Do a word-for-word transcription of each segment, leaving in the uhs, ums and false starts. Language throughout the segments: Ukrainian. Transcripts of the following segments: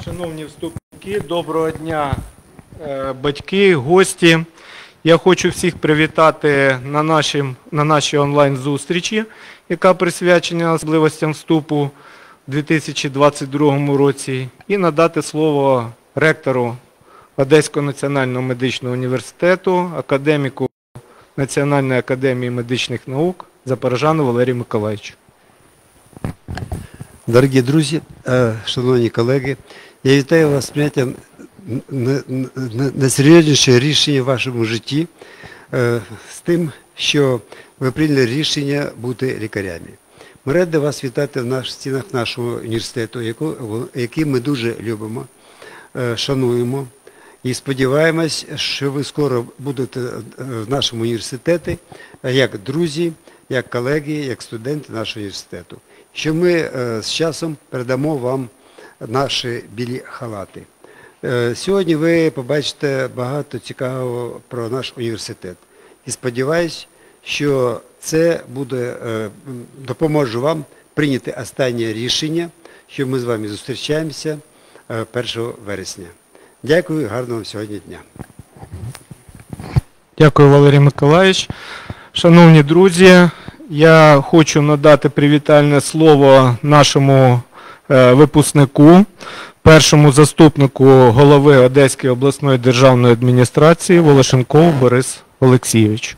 Шановні вступники, доброго дня, батьки, гості. Я хочу всіх привітати на, нашим, на нашій онлайн-зустрічі, яка присвячена особливостям вступу у дві тисячі двадцять другому році, і надати слово ректору Одеського національного медичного університету, академіку Національної академії медичних наук Запорожану Валерію Миколаївичу. Дорогі друзі, шановні колеги, я вітаю вас з прийняттям найсерйознішого рішення в вашому житті, з тим, що ви прийняли рішення бути лікарями. Ми раді вас вітати в стінах нашого університету, який ми дуже любимо, шануємо і сподіваємось, що ви скоро будете в нашому університеті як друзі, як колеги, як студенти нашого університету. Що ми з часом передамо вам наші білі халати. Сьогодні ви побачите багато цікавого про наш університет. І сподіваюсь, що це буде, допоможе вам прийняти останнє рішення, що ми з вами зустрічаємося першого вересня. Дякую, гарного вам сьогодні дня. Дякую, Валерій Миколаївич. Шановні друзі, я хочу надати привітальне слово нашому випускнику, першому заступнику голови Одеської обласної державної адміністрації Волошенкову Борису Олексійовичу.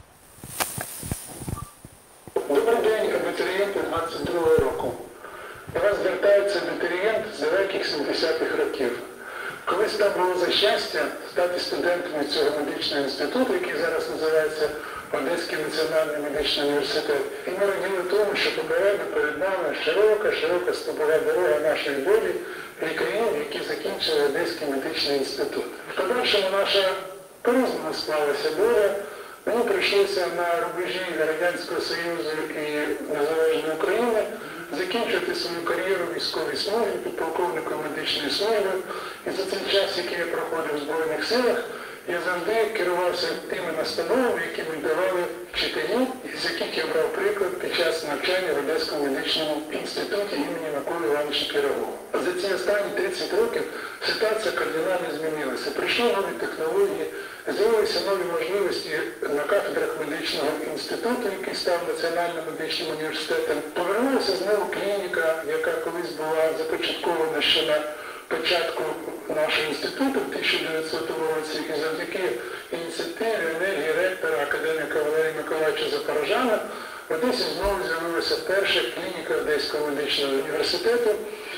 Добрий день, абітурієнти двадцять другого року. До вас звертається абітурієнт з далеких сімдесятих років. Колись там було за щастя стати студентами цього медичного інституту, який зараз називається Одеський національний медичний університет. І ми раділи тому, що попереду перед нами широка-широка стопова дорога нашої долі лікарів, які закінчили Одеський медичний інститут. В подальшому наша по-різному склалася доля. Мені прийшлося на рубежі Радянського Союзу і Незалежної України закінчити свою кар'єру в військовій службі, підполковником медичної служби. І за цей час, який я проходив в Збройних силах, я завжди керувався тими настановами, які мені давали вчителі, з яких я брав приклад під час навчання в Одеському медичному інституті імені Миколи Івановича Пирогова. За ці останні тридцять років ситуація кардинально змінилася. Прийшли нові технології, з'явилися нові можливості на кафедрах медичного інституту, який став Національним медичним університетом. Повернулася знову клініка, яка колись була започаткована ще на початку нашого інституту в тисяча дев'ятсотому році, і завдяки ініціативі, енергії ректора, академіка Валерія Миколаївича Запорожана, в Одесі знову з'явилася перша клініка Одеського медичного університету,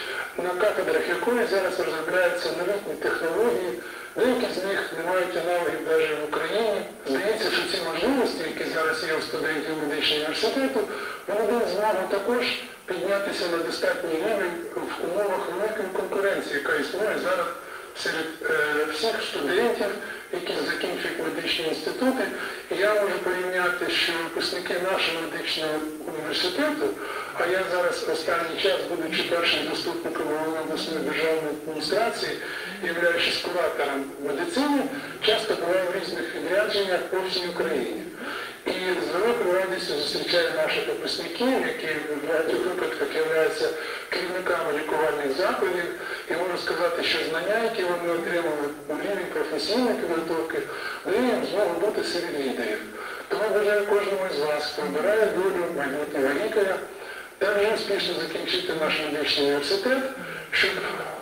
на кафедрах якої зараз розробляються новітні технології, деякі з них не мають аналогів навіть в Україні. Здається, що ці можливості, які зараз є у студентів медичного університету, вони дають змогу також піднятися на достатній рівень в умовах великої конкуренції, яка існує зараз серед е, всіх студентів, які закінчують медичні інститути. І я можу порівняти, що випускники нашого медичного університету, а я зараз останній час, будучи першим заступником голови обласної державної адміністрації, являючись куратором медицини, часто буваю в різних відрядженнях по всій Україні. І з великою радістю зустрічаю наших випускників, які в багатьох випадках являються керівниками лікувальних закладів. І можу сказати, що знання, які вони отримали у рівні професійної підготовки, дають їм змогу бути серед лідерів. Тому бажаю кожному із вас, хто обирає долю майбутнього лікаря, та вже успішно закінчити наш медичний університет, щоб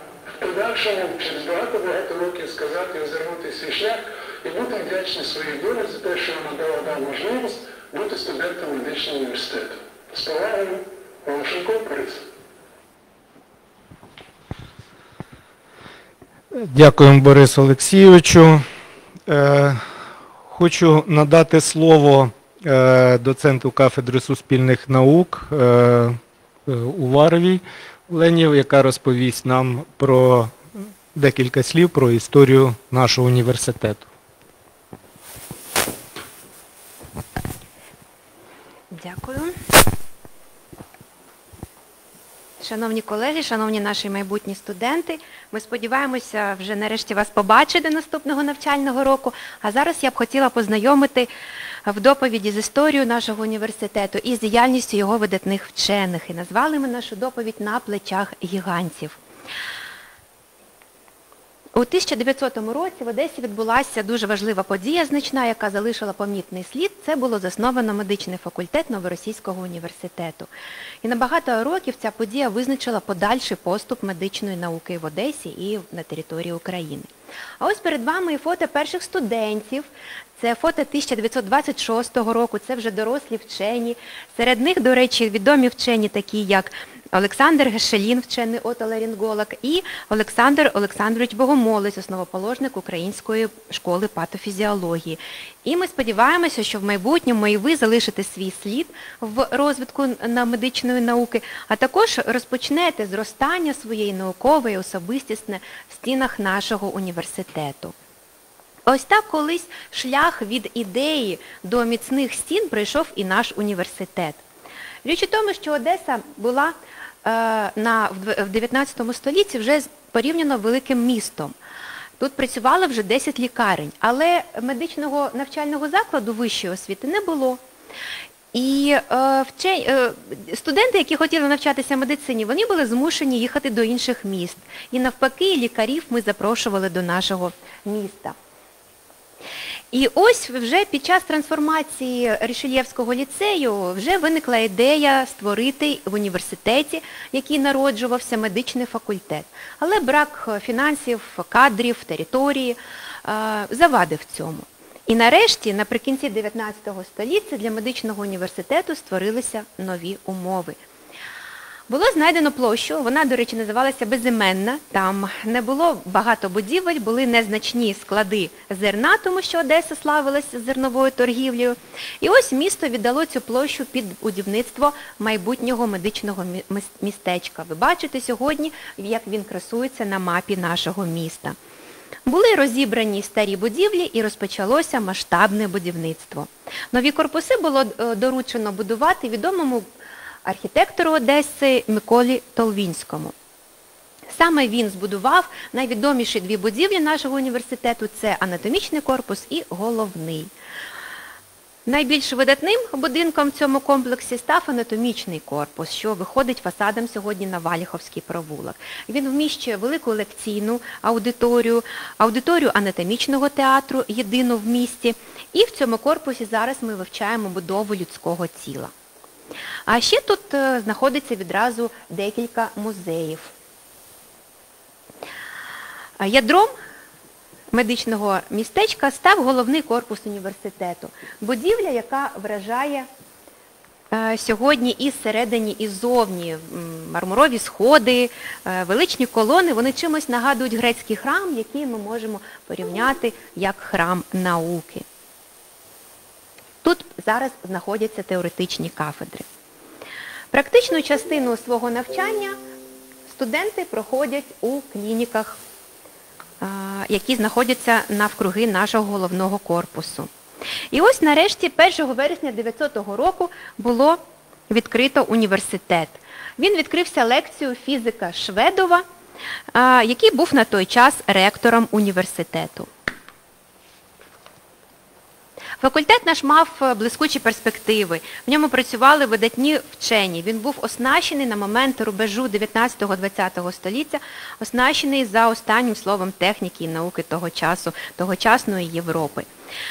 в подальшому через багато-багато років сказати і озирнути свій шлях і бути вдячні своїй долі за те, що вона дала нам можливість бути студентом медичного університету. З повагою, Волошенков Борис. Дякуємо, Борису Олексійовичу. Хочу надати слово доценту кафедри суспільних наук Уваровій Олені, яка розповість нам про декілька слів про історію нашого університету. Дякую. Шановні колеги, шановні наші майбутні студенти, ми сподіваємося вже нарешті вас побачити наступного навчального року, а зараз я б хотіла познайомити в доповіді з історією нашого університету і з діяльністю його видатних вчених. І назвали ми нашу доповідь «На плечах гігантів». У тисяча дев'ятсотому році в Одесі відбулася дуже важлива подія значна, яка залишила помітний слід. Це було засновано медичний факультет Новоросійського університету. І на багато років ця подія визначила подальший поступ медичної науки в Одесі і на території України. А ось перед вами і фото перших студентів. Це фото тисяча дев'ятсот двадцять шостого року, це вже дорослі вчені. Серед них, до речі, відомі вчені, такі як Олександр Гешелін, вчений отоларинголог, і Олександр Олександрович Богомолець, основоположник Української школи патофізіології. І ми сподіваємося, що в майбутньому і ви залишите свій слід в розвитку на медичної науки, а також розпочнете зростання своєї наукової особистісне в стінах нашого університету. Ось так колись шлях від ідеї до міцних стін пройшов і наш університет. Річ у тому, що Одеса була е, на, в дев'ятнадцятому столітті вже порівняно великим містом. Тут працювало вже десять лікарень, але медичного навчального закладу вищої освіти не було. І е, вчень, е, студенти, які хотіли навчатися медицині, вони були змушені їхати до інших міст. І навпаки, лікарів ми запрошували до нашого міста. І ось вже під час трансформації Рішельєвського ліцею вже виникла ідея створити в університеті, який народжувався, медичний факультет. Але брак фінансів, кадрів, території завадив цьому. І нарешті, наприкінці дев'ятнадцятого століття, для медичного університету створилися нові умови. Було знайдено площу, вона, до речі, називалася Безіменна, там не було багато будівель, були незначні склади зерна, тому що Одеса славилася зерновою торгівлею. І ось місто віддало цю площу під будівництво майбутнього медичного містечка. Ви бачите сьогодні, як він красується на мапі нашого міста. Були розібрані старі будівлі і розпочалося масштабне будівництво. Нові корпуси було доручено будувати відомому архітектору Одеси Миколі Толвінському. Саме він збудував найвідоміші дві будівлі нашого університету – це анатомічний корпус і головний. Найбільш видатним будинком в цьому комплексі став анатомічний корпус, що виходить фасадом сьогодні на Валіховський провулок. Він вміщує велику лекційну аудиторію, аудиторію анатомічного театру, єдину в місті. І в цьому корпусі зараз ми вивчаємо будову людського тіла. А ще тут знаходиться відразу декілька музеїв. Ядром медичного містечка став головний корпус університету. Будівля, яка вражає сьогодні і зсередині, і ззовні. Мармурові сходи, величні колони, вони чимось нагадують грецький храм, який ми можемо порівняти як храм науки. Тут зараз знаходяться теоретичні кафедри. Практичну частину свого навчання студенти проходять у клініках, які знаходяться навкруги нашого головного корпусу. І ось нарешті першого вересня дев'ятсотого року було відкрито університет. Він відкрився лекцією фізика Шведова, який був на той час ректором університету. Факультет наш мав блискучі перспективи, в ньому працювали видатні вчені. Він був оснащений на момент рубежу дев'ятнадцятого-двадцятого століття, оснащений за останнім словом техніки і науки того часу, тогочасної Європи.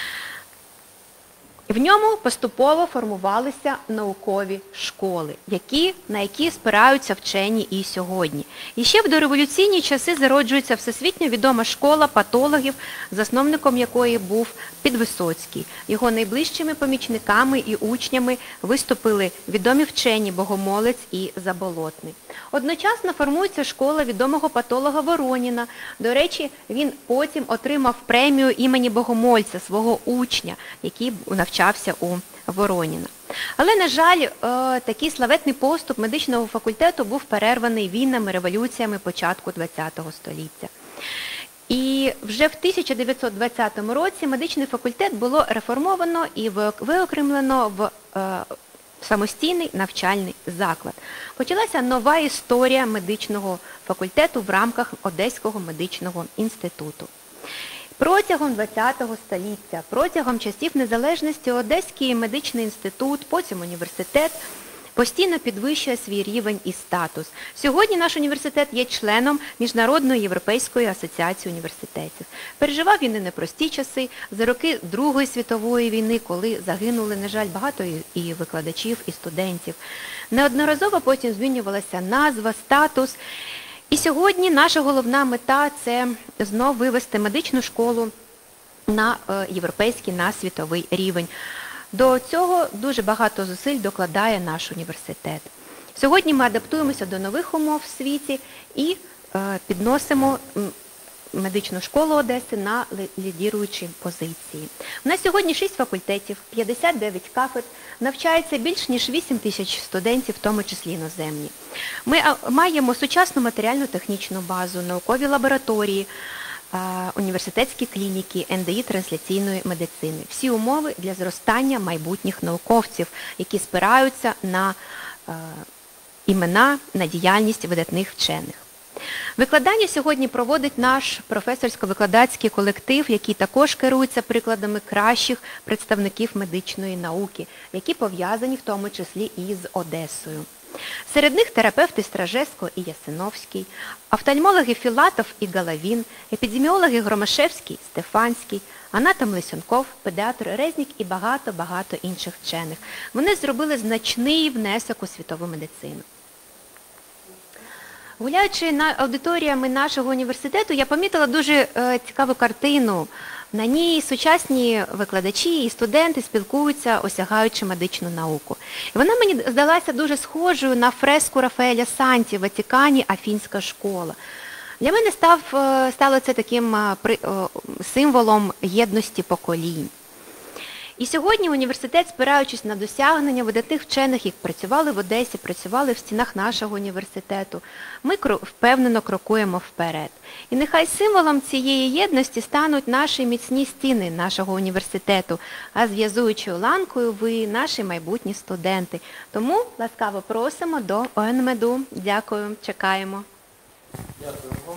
В ньому поступово формувалися наукові школи, які, на які спираються вчені і сьогодні. І ще в дореволюційні часи зароджується всесвітньо відома школа патологів, засновником якої був Підвисоцький. Його найближчими помічниками і учнями виступили відомі вчені Богомолець і Заболотний. Одночасно формується школа відомого патолога Вороніна. До речі, він потім отримав премію імені Богомольця, свого учня, який навчався у Вороніна. Але, на жаль, такий славетний поступ медичного факультету був перерваний війнами, революціями початку ХХ століття. І вже в тисяча дев'ятсот двадцятому році медичний факультет було реформовано і виокремлено в самостійний навчальний заклад. Почалася нова історія медичного факультету в рамках Одеського медичного інституту. Протягом ХХ століття, протягом часів незалежності Одеський медичний інститут, потім університет, постійно підвищує свій рівень і статус. Сьогодні наш університет є членом Міжнародної європейської асоціації університетів. Переживав він і непрості часи, за роки Другої світової війни, коли загинули, на жаль, багато і викладачів, і студентів. Неодноразово потім змінювалася назва, статус. І сьогодні наша головна мета – це знов вивести медичну школу на європейський, на світовий рівень. До цього дуже багато зусиль докладає наш університет. Сьогодні ми адаптуємося до нових умов в світі і підносимо медичну школу Одеси на лідіруючі позиції. У нас сьогодні шість факультетів, п'ятдесят дев'ять кафедр, навчається більш ніж вісім тисяч студентів, в тому числі іноземні. Ми маємо сучасну матеріально-технічну базу, наукові лабораторії, університетські клініки, ен де і трансляційної медицини. Всі умови для зростання майбутніх науковців, які спираються на імена, на діяльність видатних вчених. Викладання сьогодні проводить наш професорсько-викладацький колектив, який також керується прикладами кращих представників медичної науки, які пов'язані в тому числі і з Одесою. Серед них терапевти Стражевського і Ясиновський, офтальмологи Філатов і Головін, епідеміологи Громашевський, Стефанський, анатом Лисенков, педіатр Резнік і багато-багато інших вчених. Вони зробили значний внесок у світову медицину. Гуляючи на аудиторіями нашого університету, я помітила дуже е, цікаву картину. На ній сучасні викладачі і студенти спілкуються, осягаючи медичну науку. І вона мені здалася дуже схожою на фреску Рафаеля Санті в Ватикані «Афінська школа». Для мене став, стало це таким символом єдності поколінь. І сьогодні університет, спираючись на досягнення видатних вчених, які працювали в Одесі, працювали в стінах нашого університету, ми впевнено крокуємо вперед. І нехай символом цієї єдності стануть наші міцні стіни нашого університету, а зв'язуючою ланкою ви, наші майбутні студенти. Тому ласкаво просимо до о ен ем е ді у. Дякую, чекаємо. Дякую вам.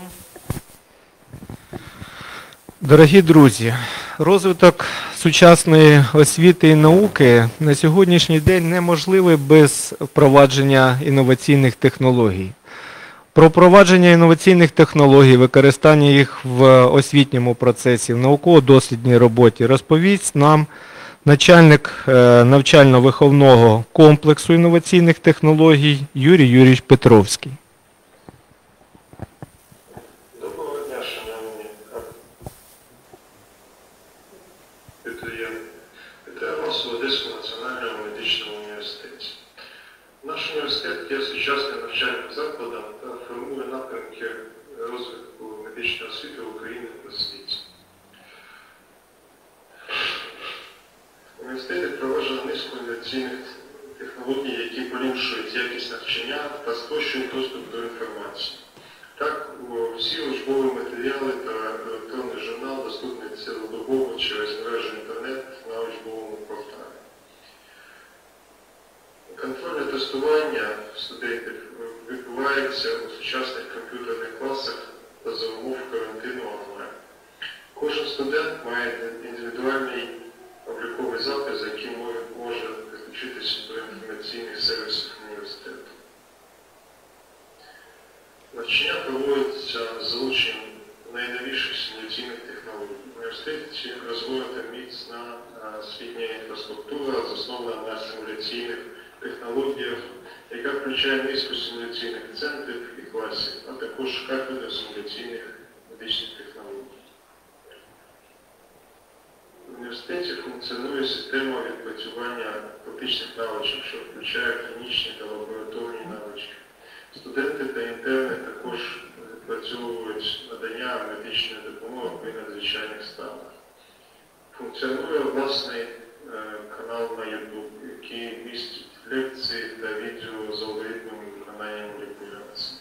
Дорогі друзі, розвиток сучасної освіти і науки на сьогоднішній день неможливий без впровадження інноваційних технологій. Про впровадження інноваційних технологій, використання їх в освітньому процесі, в науково-дослідній роботі розповість нам начальник навчально-виховного комплексу інноваційних технологій Юрій Юрійович Петровський. В Одеському національному медичному університеті. Наш університет є сучасним навчальним закладом та формує напрямки розвитку медичної освіти в Україні та світі. В університеті впроваджено низку інноваційних технологій, які поліпшують якість навчання та спрощують доступ до інформації. Так, всі учбові матеріали та електронний журнал доступні цілодобово через мережу інтернет на учбовому порталі. Контрольне тестування студентів відбувається у сучасних комп'ютерних класах та за умов карантину онлайн. Кожен студент має індивідуальний обліковий запис, за яким може підключитися до інформаційних сервісів університету. Навчання проводиться з залученням найновіших симуляційних технологій. В університеті розвинута міцна освітня інфраструктура, заснована на симуляційних технологіях, яка включає низку симуляційних центрів і класів, а також кафедри симуляційних медичних технологій. В університеті функціонує система відпрацювання практичних навичок, що включає клінічні та лабораторні навички. Студенти та інтерни також відпрацьовують надання медичної допомоги при надзвичайних станах. Функціонує власний е, канал на YouTube, який містить лекції та відео з алгоритмами виконання маніпуляцій.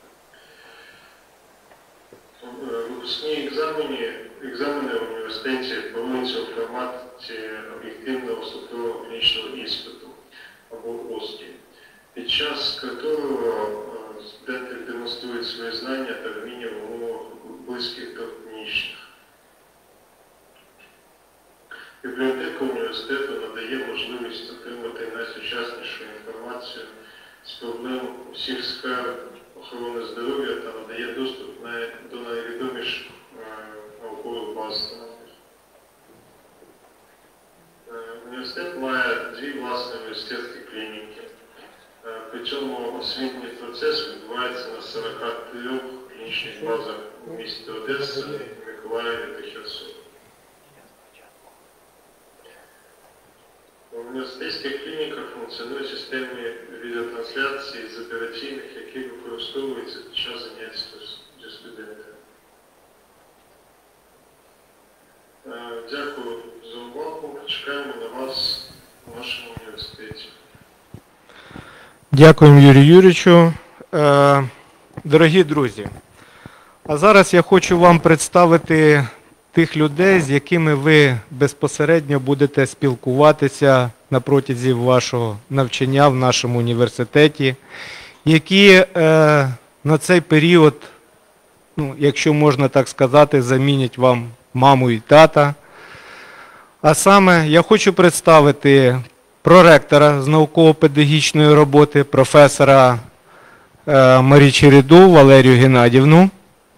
Випускні екзамени, екзамени в університеті проводяться у форматі об'єктивного структурного клінічного іспиту або ОСКІ, під час якого студенти демонструють свої знання та вміння в умовах близьких до клінічних. Бібліотека університету університету надає можливість отримати найсучаснішу інформацію з проблем усіх сфер охорони здоров'я та надає доступ най- до найвідоміших е, наукових баз. Е, Університет має дві власні університетські клініки. Е, При цьому освітній процес відбувається на сорока трьох клінічних базах у місті Одеса, Миколаєві та Херсоні. В університетських клініках функціонує система відеотрансляції з операційних, які використовуються під час занять зі студентами. Е, Дякую за увагу. Чекаємо на вас в нашому університеті. Дякуємо, Юрію Юрійовичу. Е, Дорогі друзі, а зараз я хочу вам представити тих людей, з якими ви безпосередньо будете спілкуватися на протязі вашого навчання в нашому університеті, які е, на цей період, ну, якщо можна так сказати, замінять вам маму і тата. А саме я хочу представити проректора з науково-педагогічної роботи, професора е, Марі Череду Валерію Геннадівну.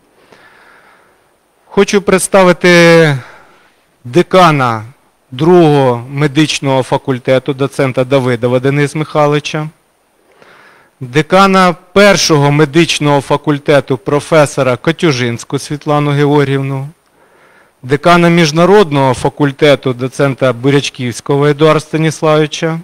Хочу представити декана другого медичного факультету, доцента Давидова Дениса Михайловича, декана першого медичного факультету професора Котюжинську Світлану Георгіївну, декана міжнародного факультету доцента Бурячківського Едуарда Станіславовича,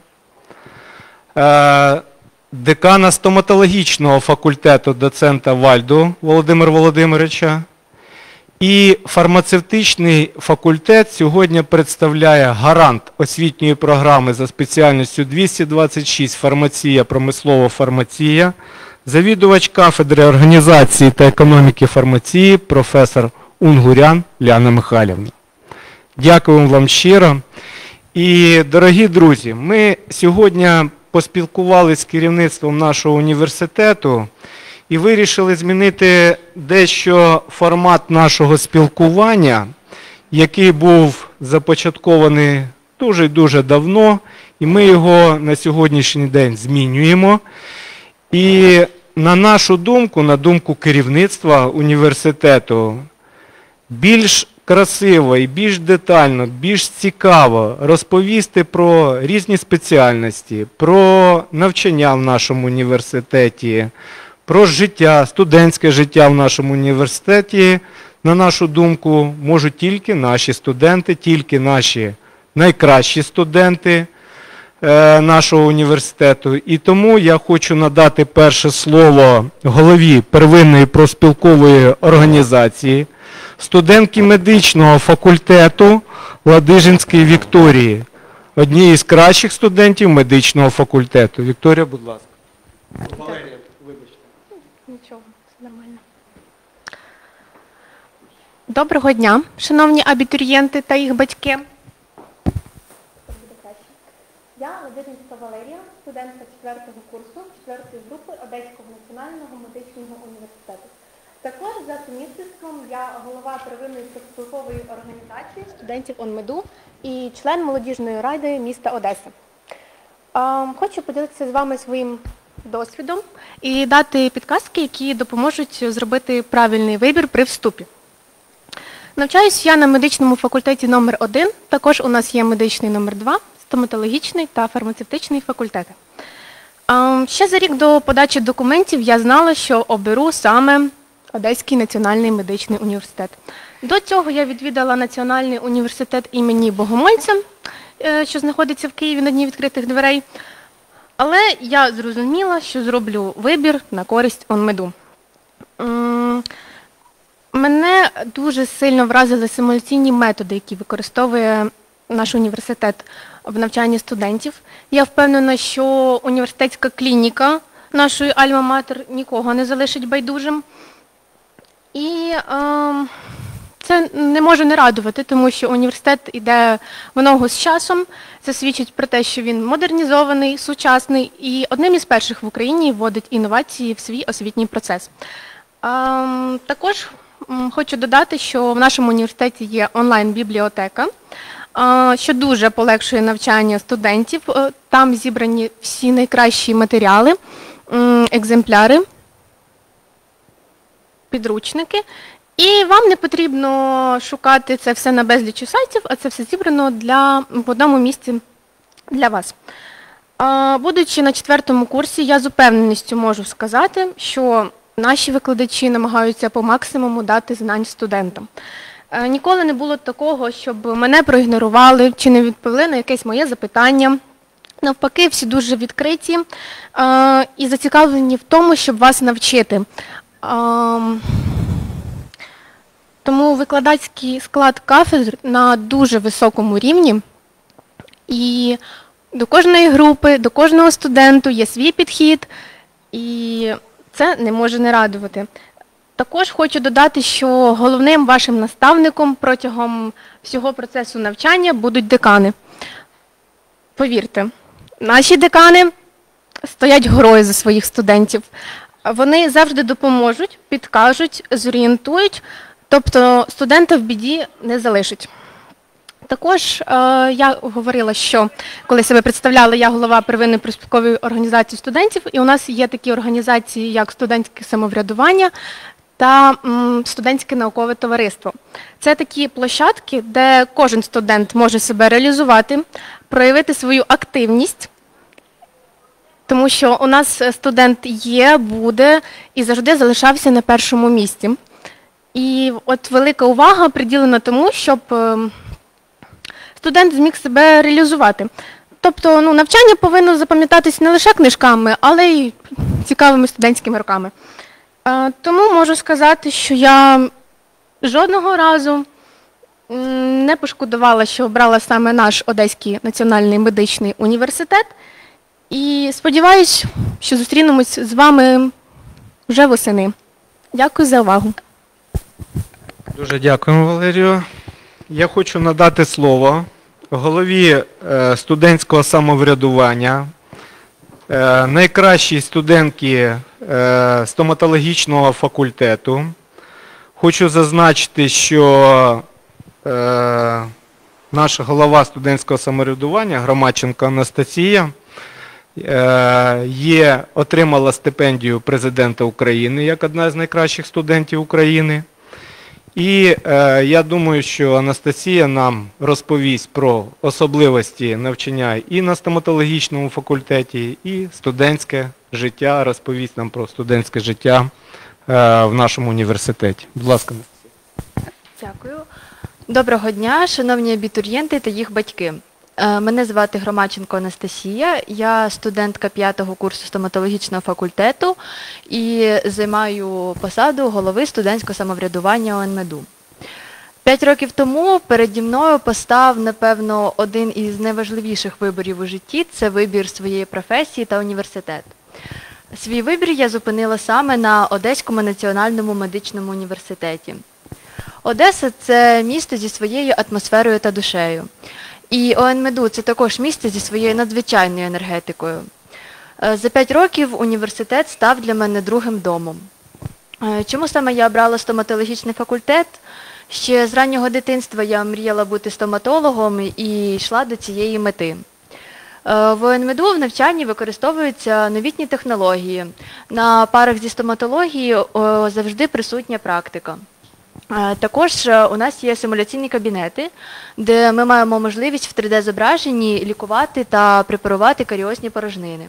декана стоматологічного факультету доцента Вальду Володимира Володимировича. І фармацевтичний факультет сьогодні представляє гарант освітньої програми за спеціальністю двісті двадцять шість «Фармація, промислова фармація», завідувач кафедри організації та економіки фармації, професор Унгурян Ляна Михайлівна. Дякую вам щиро. І, дорогі друзі, ми сьогодні поспілкувалися з керівництвом нашого університету і вирішили змінити дещо формат нашого спілкування, який був започаткований дуже-дуже давно, і ми його на сьогоднішній день змінюємо. І на нашу думку, на думку керівництва університету, більш красиво і більш детально, більш цікаво розповісти про різні спеціальності, про навчання в нашому університеті, про життя, студентське життя в нашому університеті, на нашу думку, можуть тільки наші студенти, тільки наші найкращі студенти е, нашого університету. І тому я хочу надати перше слово голові первинної профспілкової організації, студентки медичного факультету Ладижинської Вікторії, одній із кращих студентів медичного факультету. Вікторія, будь ласка. Валерія, вибачте. Нічого, все нормально. Доброго дня, шановні абітурієнти та їх батьки. Я Ладижинська Валерія, студентка четвертого курсу, четвертої групи Одеського національного медичного університету. Також за сумісництвом я голова первинної профспілкової організації студентів ОНМЕДу і член молодіжної ради міста Одеса. Хочу поділитися з вами своїм досвідом і дати підказки, які допоможуть зробити правильний вибір при вступі. Навчаюсь я на медичному факультеті номер один, також у нас є медичний номер два, стоматологічний та фармацевтичний факультети. Ще за рік до подачі документів я знала, що оберу саме Одеський національний медичний університет. До цього я відвідала Національний університет імені Богомольця, що знаходиться в Києві на Дні відкритих дверей. Але я зрозуміла, що зроблю вибір на користь ОНМЕДу. Мене дуже сильно вразили симуляційні методи, які використовує наш університет в навчанні студентів. Я впевнена, що університетська клініка нашої Альма-Матер нікого не залишить байдужим. І е, це не може не радувати, тому що університет йде в ногу з часом. Це свідчить про те, що він модернізований, сучасний і одним із перших в Україні вводить інновації в свій освітній процес. Е, також м, хочу додати, що в нашому університеті є онлайн-бібліотека, а, що дуже полегшує навчання студентів. Е, Там зібрані всі найкращі матеріали, м, екземпляри, підручники. І вам не потрібно шукати це все на безлічі сайтів, а це все зібрано для, в одному місці для вас. А, Будучи на четвертому курсі, я з упевненістю можу сказати, що наші викладачі намагаються по максимуму дати знань студентам. Е, Ніколи не було такого, щоб мене проігнорували чи не відповіли на якесь моє запитання. Навпаки, всі дуже відкриті е, і зацікавлені в тому, щоб вас навчити. Ем, Тому викладацький склад кафедр на дуже високому рівні. І до кожної групи, до кожного студенту є свій підхід, і це не може не радувати. Також хочу додати, що головним вашим наставником протягом всього процесу навчання будуть декани. Повірте, наші декани стоять горою за своїх студентів. Вони завжди допоможуть, підкажуть, зорієнтують, тобто студента в біді не залишать. Також е, я говорила, що коли себе представляла, я голова первинної профспілкової організації студентів, і у нас є такі організації, як студентське самоврядування та м, студентське наукове товариство. Це такі площадки, де кожен студент може себе реалізувати, проявити свою активність, тому що у нас студент є, буде і завжди залишався на першому місці. І от велика увага приділена тому, щоб е, студент зміг себе реалізувати. Тобто ну, навчання повинно запам'ятатись не лише книжками, але й цікавими студентськими роками. Е, Тому можу сказати, що я жодного разу м, не пошкодувала, що обрала саме наш Одеський національний медичний університет. І сподіваюсь, що зустрінемось з вами вже восени. Дякую за увагу. Дуже дякуємо, Валерію. Я хочу надати слово голові е, студентського самоврядування, е, найкращій студентці е, стоматологічного факультету. Хочу зазначити, що е, наша голова студентського самоврядування Громадченко Анастасія е, є, отримала стипендію президента України як одна з найкращих студентів України. І е, я думаю, що Анастасія нам розповість про особливості навчання і на стоматологічному факультеті, і студентське життя, розповість нам про студентське життя е, в нашому університеті. Будь ласка, Анастасія. Дякую. Доброго дня, шановні абітурієнти та їх батьки. Е, Мене звати Громадченко Анастасія, я студентка п'ятого курсу стоматологічного факультету і займаю посаду голови студентського самоврядування ОНМЕДу. П'ять років тому переді мною постав, напевно, один із найважливіших виборів у житті – це вибір своєї професії та університет. Свій вибір я зупинила саме на Одеському національному медичному університеті. Одеса – це місто зі своєю атмосферою та душею. І ОНМЕДу – це також місце зі своєю надзвичайною енергетикою. За п'ять років університет став для мене другим домом. Чому саме я обрала стоматологічний факультет? Ще з раннього дитинства я мріяла бути стоматологом і йшла до цієї мети. В ОНМЕДу в навчанні використовуються новітні технології. На парах зі стоматології завжди присутня практика. Також у нас є симуляційні кабінети, де ми маємо можливість в три де-зображенні лікувати та препарувати каріозні порожнини.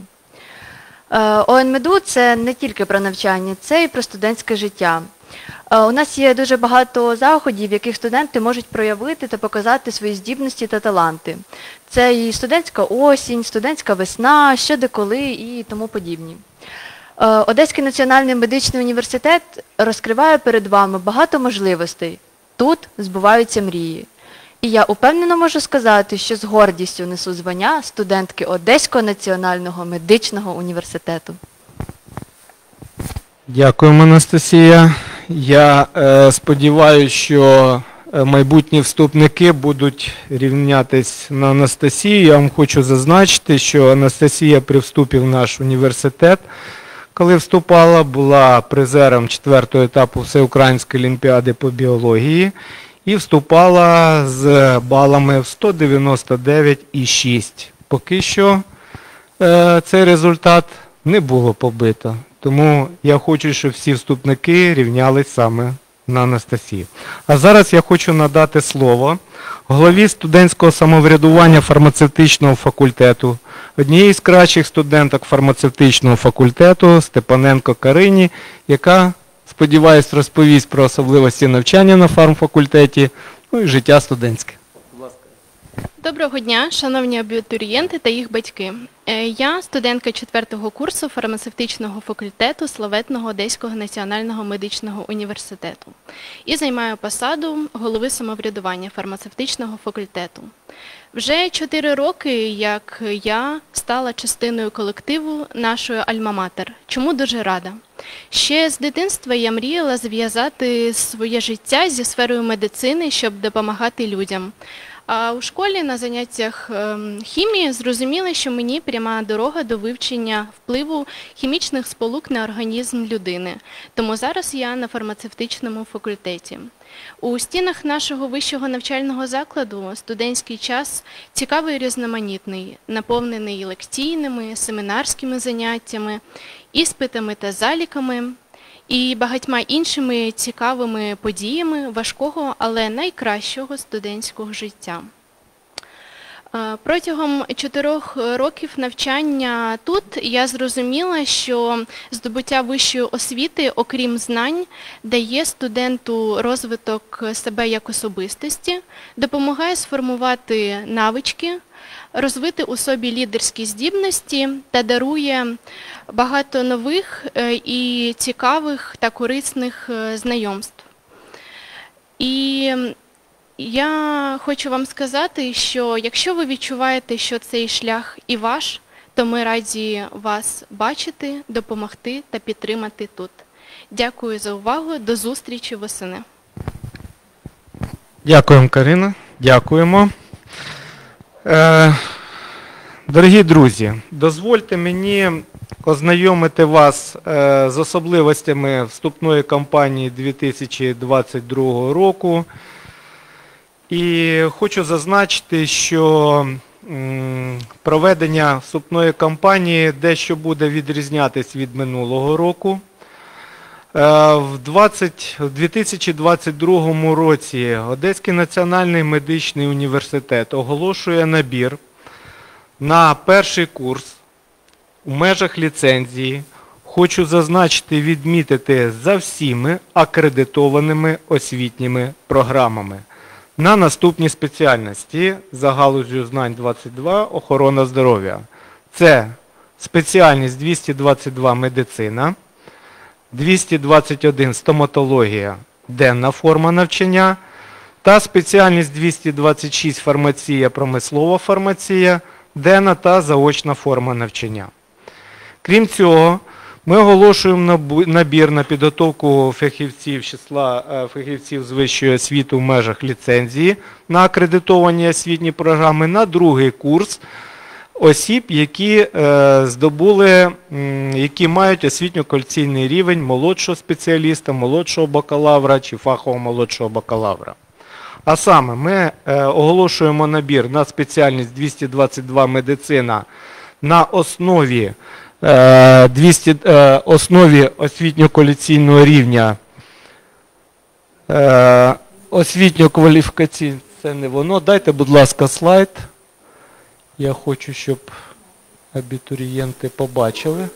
ОНМЕДу – це не тільки про навчання, це і про студентське життя. У нас є дуже багато заходів, в яких студенти можуть проявити та показати свої здібності та таланти. Це і студентська осінь, студентська весна, що де коли і тому подібні. Одеський національний медичний університет розкриває перед вами багато можливостей. Тут збуваються мрії. І я упевнено можу сказати, що з гордістю несу звання студентки Одеського національного медичного університету. Дякуємо, Анастасія. Я е, сподіваюся, що майбутні вступники будуть рівнятись на Анастасію. Я вам хочу зазначити, що Анастасія при вступі в наш університет, коли вступала, була призером четвертого етапу Всеукраїнської олімпіади по біології. і вступала з балами в сто дев'яносто дев'ять і шість. Поки що е, цей результат не було побито. Тому я хочу, щоб всі вступники рівнялись саме на Анастасію. А зараз я хочу надати слово голові студентського самоврядування фармацевтичного факультету, однієї з кращих студенток фармацевтичного факультету Степаненко Карині, яка, сподіваюсь, розповість про особливості навчання на фармфакультеті, ну і життя студентське. Доброго дня, шановні абітурієнти та їх батьки. Е, Я студентка четвертого курсу фармацевтичного факультету славетного Одеського національного медичного університету і займаю посаду голови самоврядування фармацевтичного факультету. Вже чотири роки, як я стала частиною колективу нашої альма-матер, чому дуже рада. Ще з дитинства я мріяла зв'язати своє життя зі сферою медицини, щоб допомагати людям. А у школі на заняттях хімії зрозуміла, що мені пряма дорога до вивчення впливу хімічних сполук на організм людини. Тому зараз я на фармацевтичному факультеті. У стінах нашого вищого навчального закладу студентський час цікавий і різноманітний, наповнений лекційними, семінарськими заняттями, іспитами та заліками і багатьма іншими цікавими подіями важкого, але найкращого студентського життя. Протягом чотирьох років навчання тут я зрозуміла, що здобуття вищої освіти, окрім знань, дає студенту розвиток себе як особистості, допомагає сформувати навички, розвити у собі лідерські здібності та дарує багато нових і цікавих та корисних знайомств. І я хочу вам сказати, що якщо ви відчуваєте, що цей шлях і ваш, то ми раді вас бачити, допомогти та підтримати тут. Дякую за увагу. До зустрічі восени. Дякуємо, Карина. Дякуємо. Е, дорогі друзі, дозвольте мені ознайомити вас е, з особливостями вступної кампанії дві тисячі двадцять другого року. І хочу зазначити, що м, проведення вступної кампанії дещо буде відрізнятись від минулого року. Е, в, двадцять, в дві тисячі двадцять другому році Одеський національний медичний університет оголошує набір на перший курс у межах ліцензії. Хочу зазначити і відмітити за всіми акредитованими освітніми програмами на наступні спеціальності за галуззю знань двадцять два охорона здоров'я. Це спеціальність двісті двадцять два медицина, двісті двадцять один стоматологія, денна форма навчання та спеціальність двісті двадцять шість фармація, промислова фармація, денна та заочна форма навчання. Крім цього, ми оголошуємо набір на підготовку фахівців, числа фахівців з вищої освіти в межах ліцензії на акредитовані освітні програми на другий курс осіб, які е, здобули, які мають освітньо-кваліфікаційний рівень молодшого спеціаліста, молодшого бакалавра чи фахового молодшого бакалавра. А саме ми е, оголошуємо набір на спеціальність двісті двадцять два медицина на основі двісті, е, основі освітньо-кваліфікаційного рівня е, освітньо-кваліфікаційний, це не воно. Дайте, будь ласка, слайд. Я хочу, щоб абітурієнти побачили.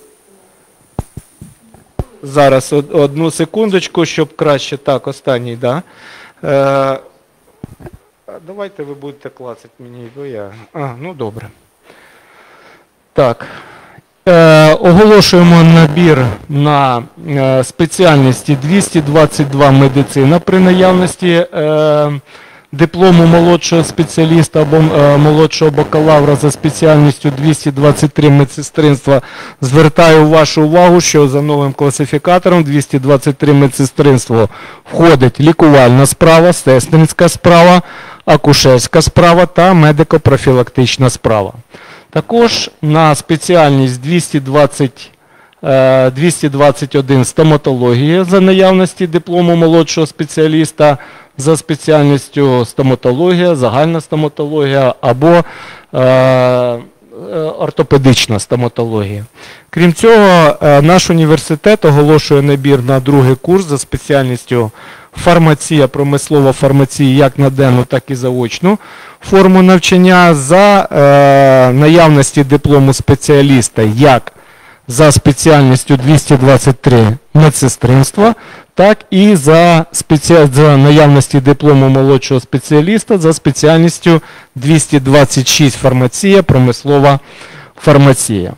Зараз одну секундочку, щоб краще. Так, останній, да. Е, давайте ви будете клацати мені, бо я... А, ну добре. Так. Е, оголошуємо набір на е, спеціальності двісті двадцять два медицина при наявності е, диплому молодшого спеціаліста або е, молодшого бакалавра за спеціальністю двісті двадцять три медсестринства. Звертаю вашу увагу, що за новим класифікатором двісті двадцять три медсестринство входить лікувальна справа, сестринська справа, акушерська справа та медико-профілактична справа. Також на спеціальність двісті двадцять Е, двісті двадцять один стоматологія за наявності диплому молодшого спеціаліста за спеціальністю стоматологія, загальна стоматологія або е, ортопедична стоматологія. Крім цього, е, наш університет оголошує набір на другий курс за спеціальністю фармація, промислова фармація, як на денну, так і заочну форму навчання за е, наявності диплому спеціаліста як за спеціальністю двісті двадцять три медсестринство, так і за, спеці... за наявності диплому молодшого спеціаліста за спеціальністю двісті двадцять шість фармація, промислова фармація.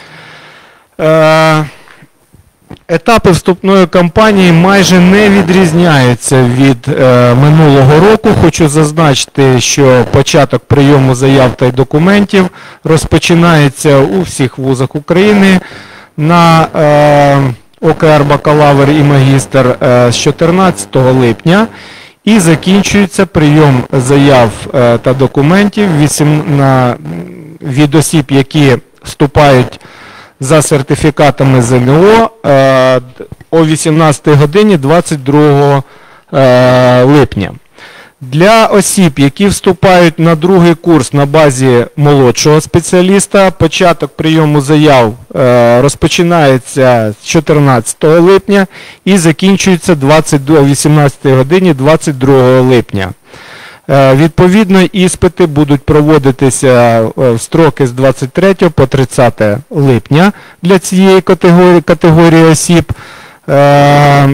Е... Етапи вступної кампанії майже не відрізняються від е, минулого року. Хочу зазначити, що початок прийому заяв та й документів розпочинається у всіх вузах України на е, ОКР бакалавр і магістр е, з чотирнадцятого липня і закінчується прийом заяв е, та документів вісім, на, від осіб, які вступають за сертифікатами ЗНО е, о вісімнадцятій годині двадцять другого е, липня. Для осіб, які вступають на другий курс на базі молодшого спеціаліста, початок прийому заяв е, розпочинається з чотирнадцятого липня і закінчується о вісімнадцятій годині двадцять другого липня. Відповідно, іспити будуть проводитися в строки з двадцять третього по тридцяте липня для цієї категорії, категорії осіб. Е,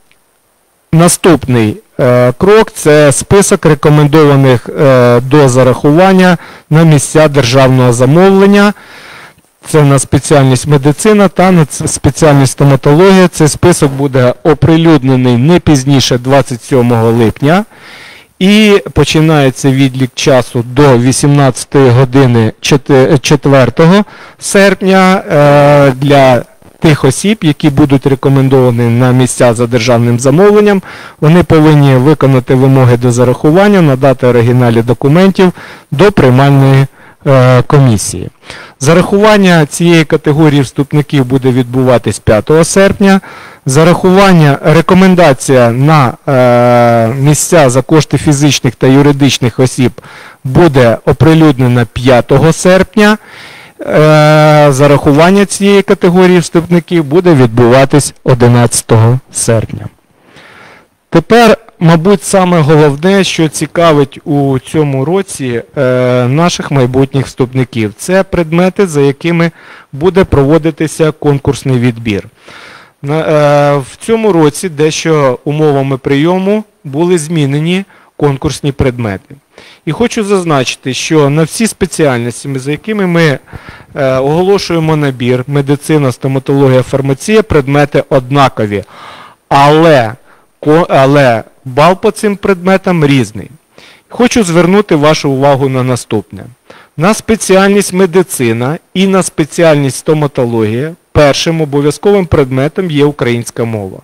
наступний е, крок – це список рекомендованих е, до зарахування на місця державного замовлення. Це на спеціальність медицина та на спеціальність стоматологія. Цей список буде оприлюднений не пізніше двадцять сьомого липня. І починається відлік часу до вісімнадцятої години четвертого серпня для тих осіб, які будуть рекомендовані на місця за державним замовленням. Вони повинні виконати вимоги до зарахування, надати оригіналі документів до приймальної комісії. Зарахування цієї категорії вступників буде відбуватись п'ятого серпня. Зарахування, рекомендація на е, місця за кошти фізичних та юридичних осіб буде оприлюднена п'ятого серпня. Е, зарахування цієї категорії вступників буде відбуватись одинадцятого серпня. Тепер, мабуть, саме головне, що цікавить у цьому році е, наших майбутніх вступників, це предмети, за якими буде проводитися конкурсний відбір. На, е, в цьому році дещо умовами прийому були змінені конкурсні предмети. І хочу зазначити, що на всі спеціальності, за якими ми е, оголошуємо набір, медицина, стоматологія, фармація, предмети однакові, але але бал по цим предметам різний. Хочу звернути вашу увагу на наступне. На спеціальність медицина і на спеціальність стоматологія першим обов'язковим предметом є українська мова.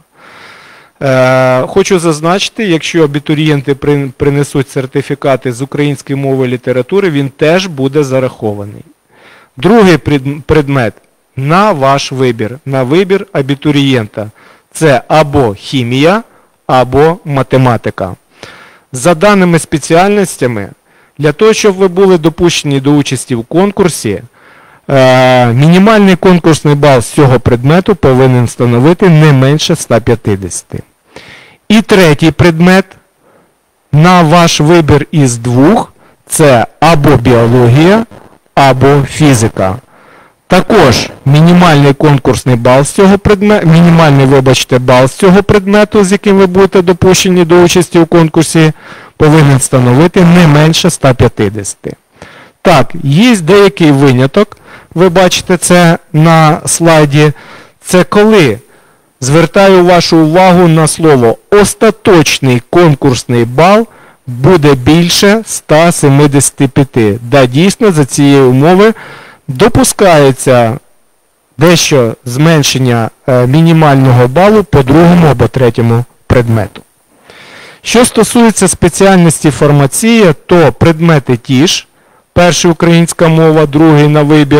Е, хочу зазначити, якщо абітурієнти принесуть сертифікати з української мови і літератури, він теж буде зарахований. Другий предмет на ваш вибір, на вибір абітурієнта. Це або хімія, або математика. За даними спеціальностями, для того, щоб ви були допущені до участі в конкурсі, е, мінімальний конкурсний бал з цього предмету повинен становити не менше ста п'ятдесяти. І третій предмет на ваш вибір із двох – це або біологія, або фізика. Також мінімальний конкурсний бал з цього предмету, мінімальний, вибачте, бал з цього предмету, з яким ви будете допущені до участі у конкурсі, повинен становити не менше ста п'ятдесяти. Так, є деякий виняток, ви бачите це на слайді, це коли, звертаю вашу увагу на слово, остаточний конкурсний бал буде більше ста сімдесяти п'яти. Да, дійсно, за цієї умови допускається дещо зменшення е, мінімального балу по другому або третьому предмету. Що стосується спеціальності фармація, то предмети ті ж. Перший українська мова, другий на вибір,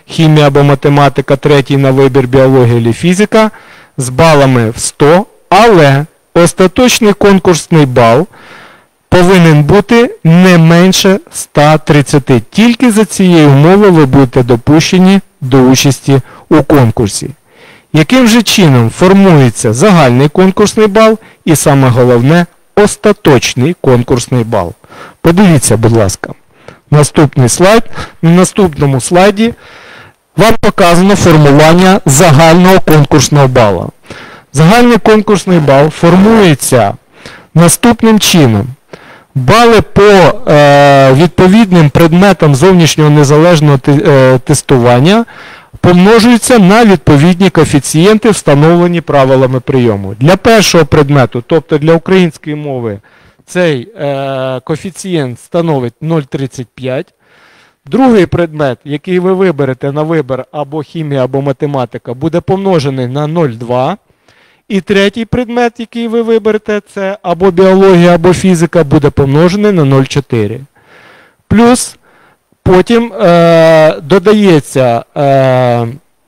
хімія або математика, третій на вибір біологія або фізика з балами в сто, але остаточний конкурсний бал повинен бути не менше ста тридцяти. Тільки за цієї умови ви будете допущені до участі у конкурсі. Яким же чином формується загальний конкурсний бал і, саме головне, остаточний конкурсний бал? Подивіться, будь ласка, наступний слайд. На наступному слайді вам показано формування загального конкурсного балу. Загальний конкурсний бал формується наступним чином. Бали по е, відповідним предметам зовнішнього незалежного те, е, тестування помножуються на відповідні коефіцієнти, встановлені правилами прийому. Для першого предмету, тобто для української мови, цей е, коефіцієнт становить нуль цілих тридцять п'ять. Другий предмет, який ви виберете на вибір або хімія, або математика, буде помножений на нуль цілих два. І третій предмет, який ви виберете, це або біологія, або фізика, буде помножений на нуль цілих чотири. Плюс потім е, додається, е,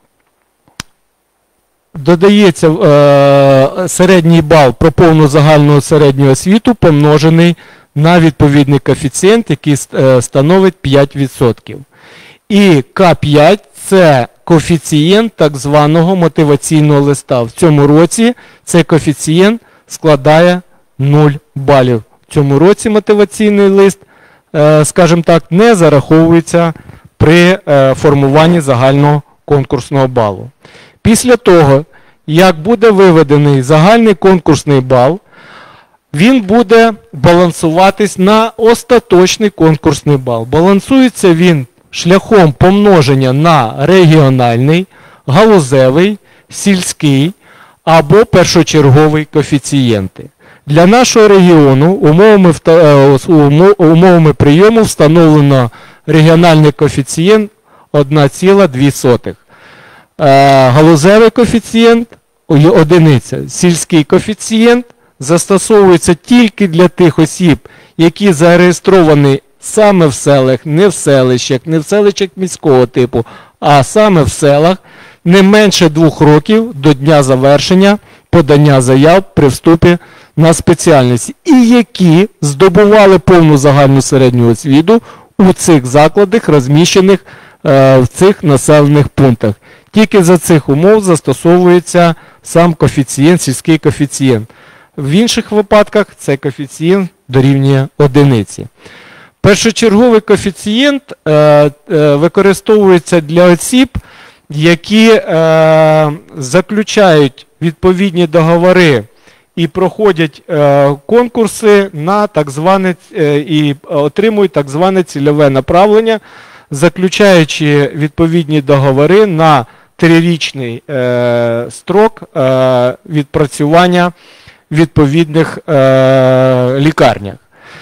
додається е, середній бал про повну загальну середню освіту, помножений на відповідний коефіцієнт, який е, становить п'ять відсотків. І К п'ять – це коефіцієнт так званого мотиваційного листа. В цьому році цей коефіцієнт складає нуль балів. В цьому році мотиваційний лист, скажімо так, не зараховується при формуванні загального конкурсного балу. Після того, як буде виведений загальний конкурсний бал, він буде балансуватись на остаточний конкурсний бал. Балансується він шляхом помноження на регіональний, галузевий, сільський або першочерговий коефіцієнти. Для нашого регіону умовами, умовами прийому встановлено регіональний коефіцієнт одна ціла дві сотих. Галузевий коефіцієнт одиниця. Сільський коефіцієнт застосовується тільки для тих осіб, які зареєстровані саме в селах, не в селищах, не в селищах міського типу, а саме в селах не менше двох років до дня завершення подання заяв при вступі на спеціальність, і які здобували повну загальну середню освіту у цих закладах, розміщених е, в цих населених пунктах. Тільки за цих умов застосовується сам коефіцієнт, сільський коефіцієнт. В інших випадках цей коефіцієнт дорівнює одиниці. Першочерговий коефіцієнт е, е, використовується для осіб, які е, заключають відповідні договори і проходять е, конкурси на так зване е, і отримують так зване цільове направлення, заключаючи відповідні договори на трирічний е, строк е, відпрацювання в відповідних е, лікарнях.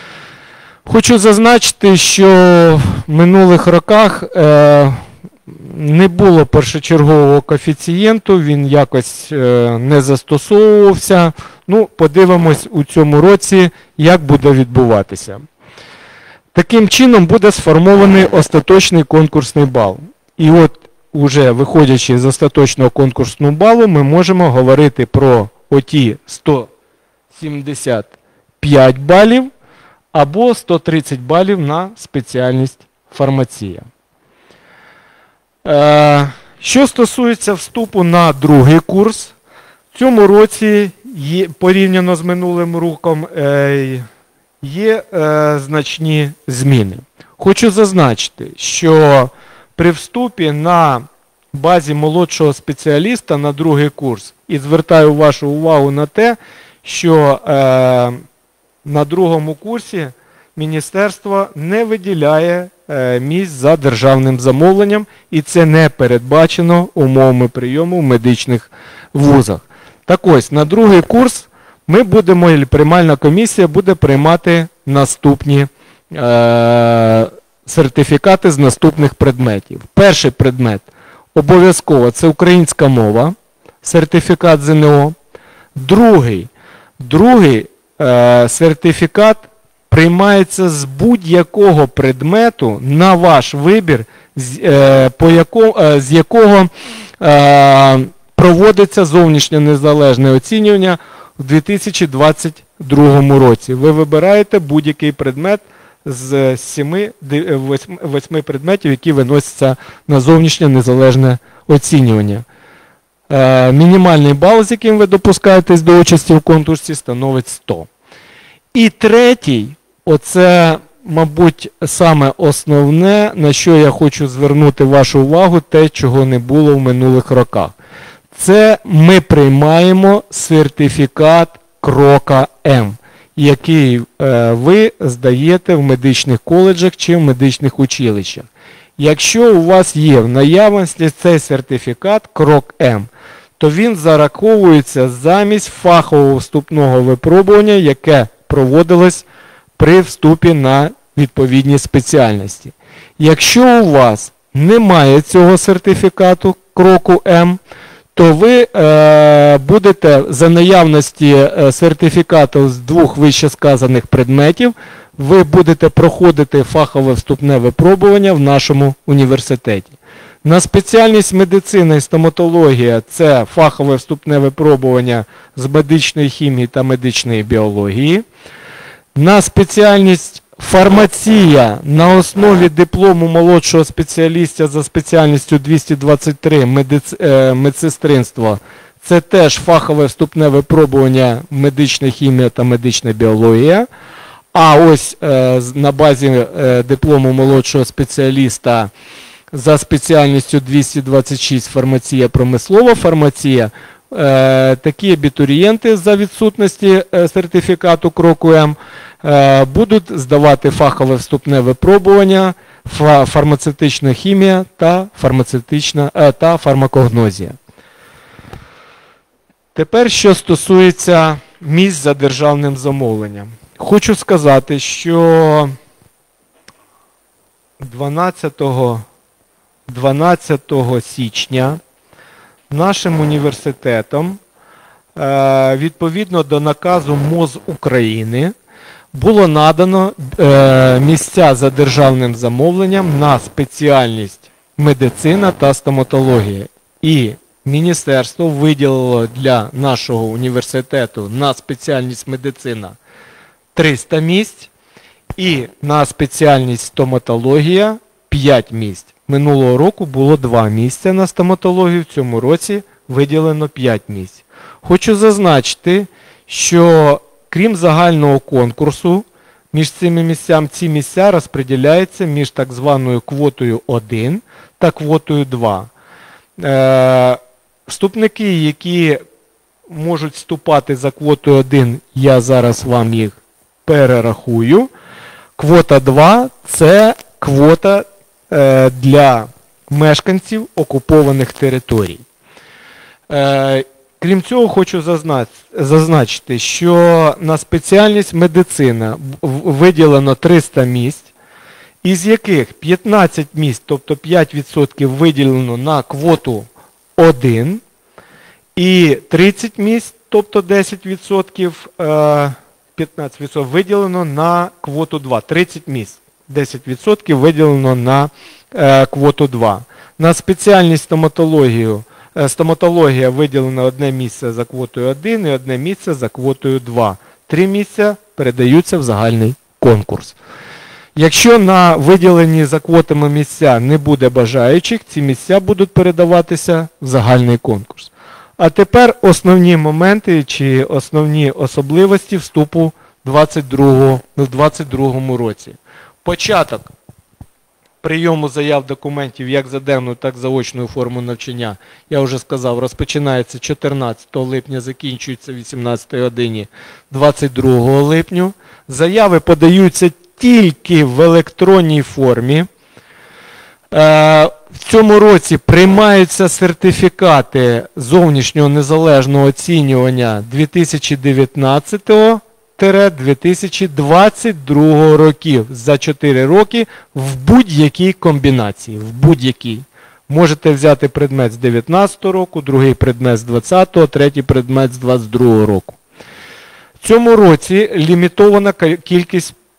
Хочу зазначити, що в минулих роках е, не було першочергового коефіцієнту, він якось е, не застосовувався. Ну, подивимось у цьому році, як буде відбуватися. Таким чином буде сформований остаточний конкурсний бал. І от, уже виходячи з остаточного конкурсного балу, ми можемо говорити про оті сто сімдесят п'ять балів, або сто тридцять балів на спеціальність фармація. Е, що стосується вступу на другий курс, в цьому році, є, порівняно з минулим роком, е, є е, значні зміни. Хочу зазначити, що при вступі на базі молодшого спеціаліста на другий курс, і звертаю вашу увагу на те, що е, на другому курсі міністерство не виділяє е, місць за державним замовленням, і це не передбачено умовами прийому в медичних вузах. Так ось, на другий курс ми будемо, і приймальна комісія буде приймати наступні е, сертифікати з наступних предметів. Перший предмет обов'язково це українська мова, сертифікат ЗНО. Другий, другий е, сертифікат приймається з будь-якого предмету на ваш вибір, з, е, по яко, е, з якого е, проводиться зовнішнє незалежне оцінювання у дві тисячі двадцять другому році. Ви вибираєте будь-який предмет з семи, восьми предметів, які виносяться на зовнішнє незалежне оцінювання. Е, мінімальний бал, з яким ви допускаєтесь до участі в конкурсі, становить сто. І третій, оце, мабуть, саме основне, на що я хочу звернути вашу увагу, те, чого не було в минулих роках. Це ми приймаємо сертифікат Крока М, який е, ви здаєте в медичних коледжах чи в медичних училищах. Якщо у вас є в наявності цей сертифікат Крок М, то він зараховується замість фахового вступного випробування, яке проводилось при вступі на відповідні спеціальності. Якщо у вас немає цього сертифікату Кроку М, то ви е, будете за наявності е, сертифікату з двох вищесказаних предметів, ви будете проходити фахове вступне випробування в нашому університеті. На спеціальність медицина і стоматологія – це фахове вступне випробування з медичної хімії та медичної біології. На спеціальність фармація на основі диплому молодшого спеціаліста за спеціальністю двісті двадцять три медиц... е, медсестринство – це теж фахове вступне випробування медична хімія та медична біологія. А ось е, на базі е, диплому молодшого спеціаліста за спеціальністю двісті двадцять шість фармація, промислова фармація, е, такі абітурієнти за відсутності е, сертифікату Кроку М е, будуть здавати фахове вступне випробування фа, фармацевтична хімія та, фармацевтична, е, та фармакогнозія. Тепер, що стосується місць за державним замовленням. Хочу сказати, що дванадцятого січня нашим університетом, відповідно до наказу МОЗ України, було надано місця за державним замовленням на спеціальність медицина та стоматологія. І міністерство виділило для нашого університету на спеціальність медицина триста місць і на спеціальність стоматологія п'ять місць. Минулого року було два місця на стоматологію, в цьому році виділено п'ять місць. Хочу зазначити, що крім загального конкурсу, між цими місцями ці місця розподіляються між так званою квотою один та квотою два. Е, вступники, які можуть вступати за квотою один, я зараз вам їх перерахую. Квота два – це квота е, для мешканців окупованих територій. Е, крім цього, хочу зазначити, що на спеціальність медицина виділено триста місць, із яких п'ятнадцять місць, тобто п'ять відсотків виділено на квоту один, і тридцять місць, тобто десять відсотків, п'ятнадцять відсотків виділено на квоту два. тридцять місць, десять відсотків виділено на квоту два. На спеціальність стоматологію, стоматологія виділено одне місце за квотою один і одне місце за квотою два. Три місця передаються в загальний конкурс. Якщо на виділені за квотами місця не буде бажаючих, ці місця будуть передаватися в загальний конкурс. А тепер основні моменти чи основні особливості вступу в двадцять другому році. Початок прийому заяв документів як за денну, так і за очну форму навчання, я вже сказав, розпочинається чотирнадцятого липня, закінчується вісімнадцятої годині двадцять другого липня. Заяви подаються тільки в електронній формі. В цьому році приймаються сертифікати зовнішнього незалежного оцінювання дві тисячі дев'ятнадцятого - дві тисячі двадцять другого років за чотири роки в будь-якій комбінації. В будь-якій. Можете взяти предмет з дев'ятнадцятого року, другий предмет з двадцятого, третій предмет з двадцять другого року. В цьому році лімітована кількість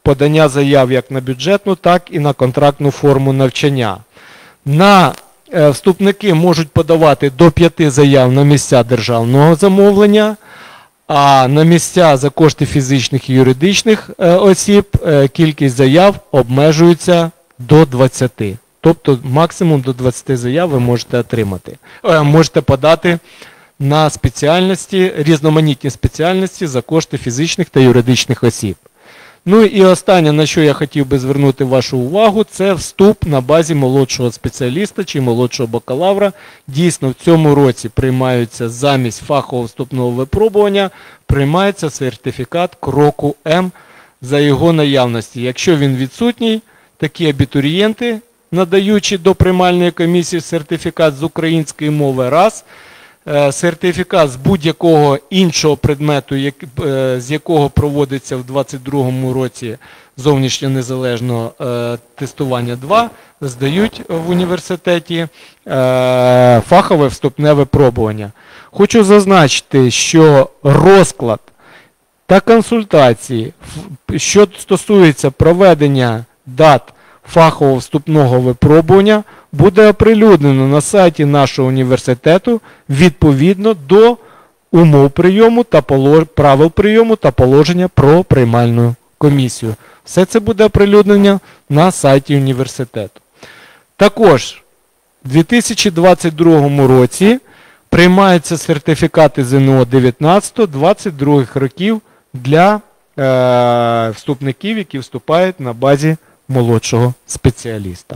подання заяв як на бюджетну, так і на контрактну форму навчання. На е, вступники можуть подавати до п'яти заяв на місця державного замовлення, а на місця за кошти фізичних і юридичних е, осіб е, кількість заяв обмежується до двадцяти. Тобто максимум до двадцяти заяв ви можете отримати. Е, можете подати на спеціальності, різноманітні спеціальності за кошти фізичних та юридичних осіб. Ну і останнє, на що я хотів би звернути вашу увагу, це вступ на базі молодшого спеціаліста чи молодшого бакалавра. Дійсно, в цьому році приймаються замість фахового вступного випробування, приймається сертифікат кроку М за його наявності. Якщо він відсутній, такі абітурієнти, надаючи до приймальної комісії сертифікат з української мови, раз, сертифікат з будь-якого іншого предмету, з якого проводиться в двадцять другому році зовнішнє незалежне тестування два, здають в університеті фахове вступне випробування. Хочу зазначити, що розклад та консультації, що стосується проведення дат фахового вступного випробування, буде оприлюднено на сайті нашого університету відповідно до умов прийому та правил прийому та положення про приймальну комісію. Все це буде оприлюднено на сайті університету. Також у дві тисячі двадцять другому році приймаються сертифікати ЗНО дев'ятнадцятого-двадцять другого років для е, вступників, які вступають на базі молодшого спеціаліста.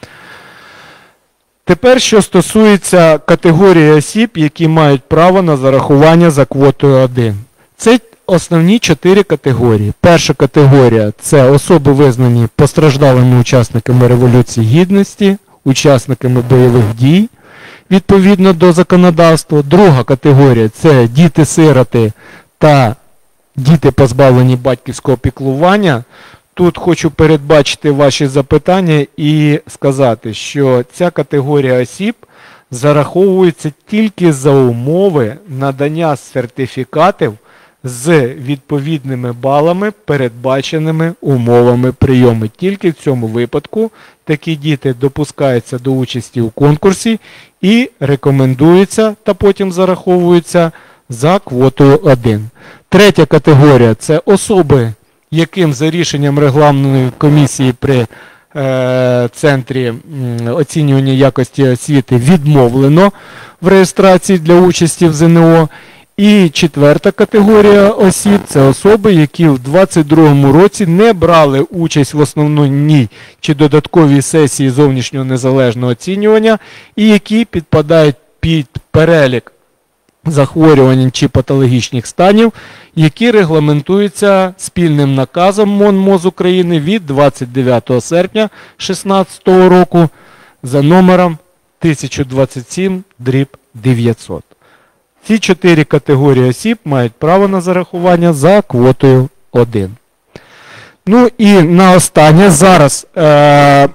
Тепер, що стосується категорії осіб, які мають право на зарахування за квотою один. Це основні чотири категорії. Перша категорія – це особи, визнані постраждалими учасниками Революції Гідності, учасниками бойових дій, відповідно до законодавства. Друга категорія – це діти-сироти та діти, позбавлені батьківського піклування. Тут хочу передбачити ваші запитання і сказати, що ця категорія осіб зараховується тільки за умови надання сертифікатів з відповідними балами, передбаченими умовами прийому. Тільки в цьому випадку такі діти допускаються до участі у конкурсі і рекомендуються та потім зараховуються за квотою один. Третя категорія – це особи, яким за рішенням регламентної комісії при е, Центрі оцінювання якості освіти відмовлено в реєстрації для участі в ЗНО. І четверта категорія осіб – це особи, які в двадцять другому році не брали участь в основній чи додатковій сесії зовнішнього незалежного оцінювання і які підпадають під перелік захворювань чи патологічних станів, які регламентуються спільним наказом МОН МОЗ України від двадцять дев'ятого серпня дві тисячі шістнадцятого року за номером тисяча двадцять сім дріб дев'ятсот. Ці чотири категорії осіб мають право на зарахування за квотою один. Ну і наостаннє зараз е,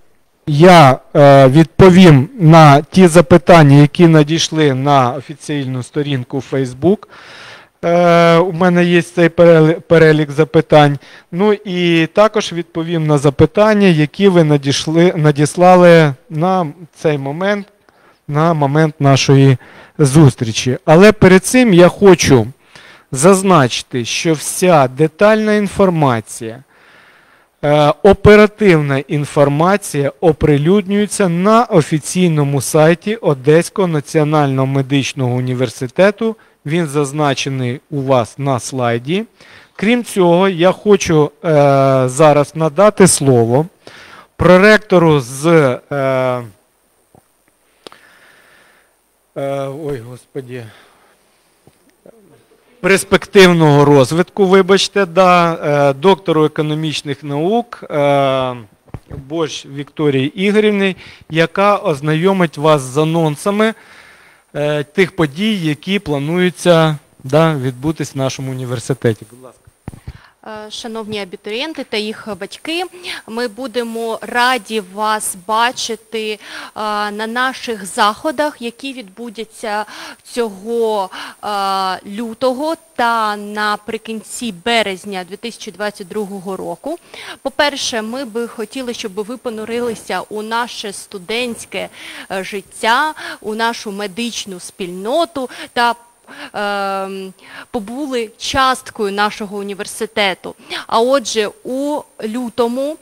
я е, відповім на ті запитання, які надійшли на офіційну сторінку Facebook. Е, у мене є цей перелік, перелік запитань. Ну і також відповім на запитання, які ви надійшли, надіслали на цей момент, на момент нашої зустрічі. Але перед цим я хочу зазначити, що вся детальна інформація, е, оперативна інформація оприлюднюється на офіційному сайті Одеського національного медичного університету. Він зазначений у вас на слайді. Крім цього, я хочу е, зараз надати слово проректору з е, Ой, господі, перспективного розвитку, вибачте, да, доктору економічних наук Бош Вікторії Ігорівни, яка ознайомить вас з анонсами тих подій, які плануються, да, відбутись в нашому університеті. Будь ласка. Е, Шановні абітурієнти та їх батьки, ми будемо раді вас бачити е, на наших заходах, які відбудуться цього е, лютого та наприкінці березня дві тисячі двадцять другого року. По-перше, ми би хотіли, щоб ви понурилися у наше студентське е, життя, у нашу медичну спільноту та побули часткою нашого університету. А отже, у лютому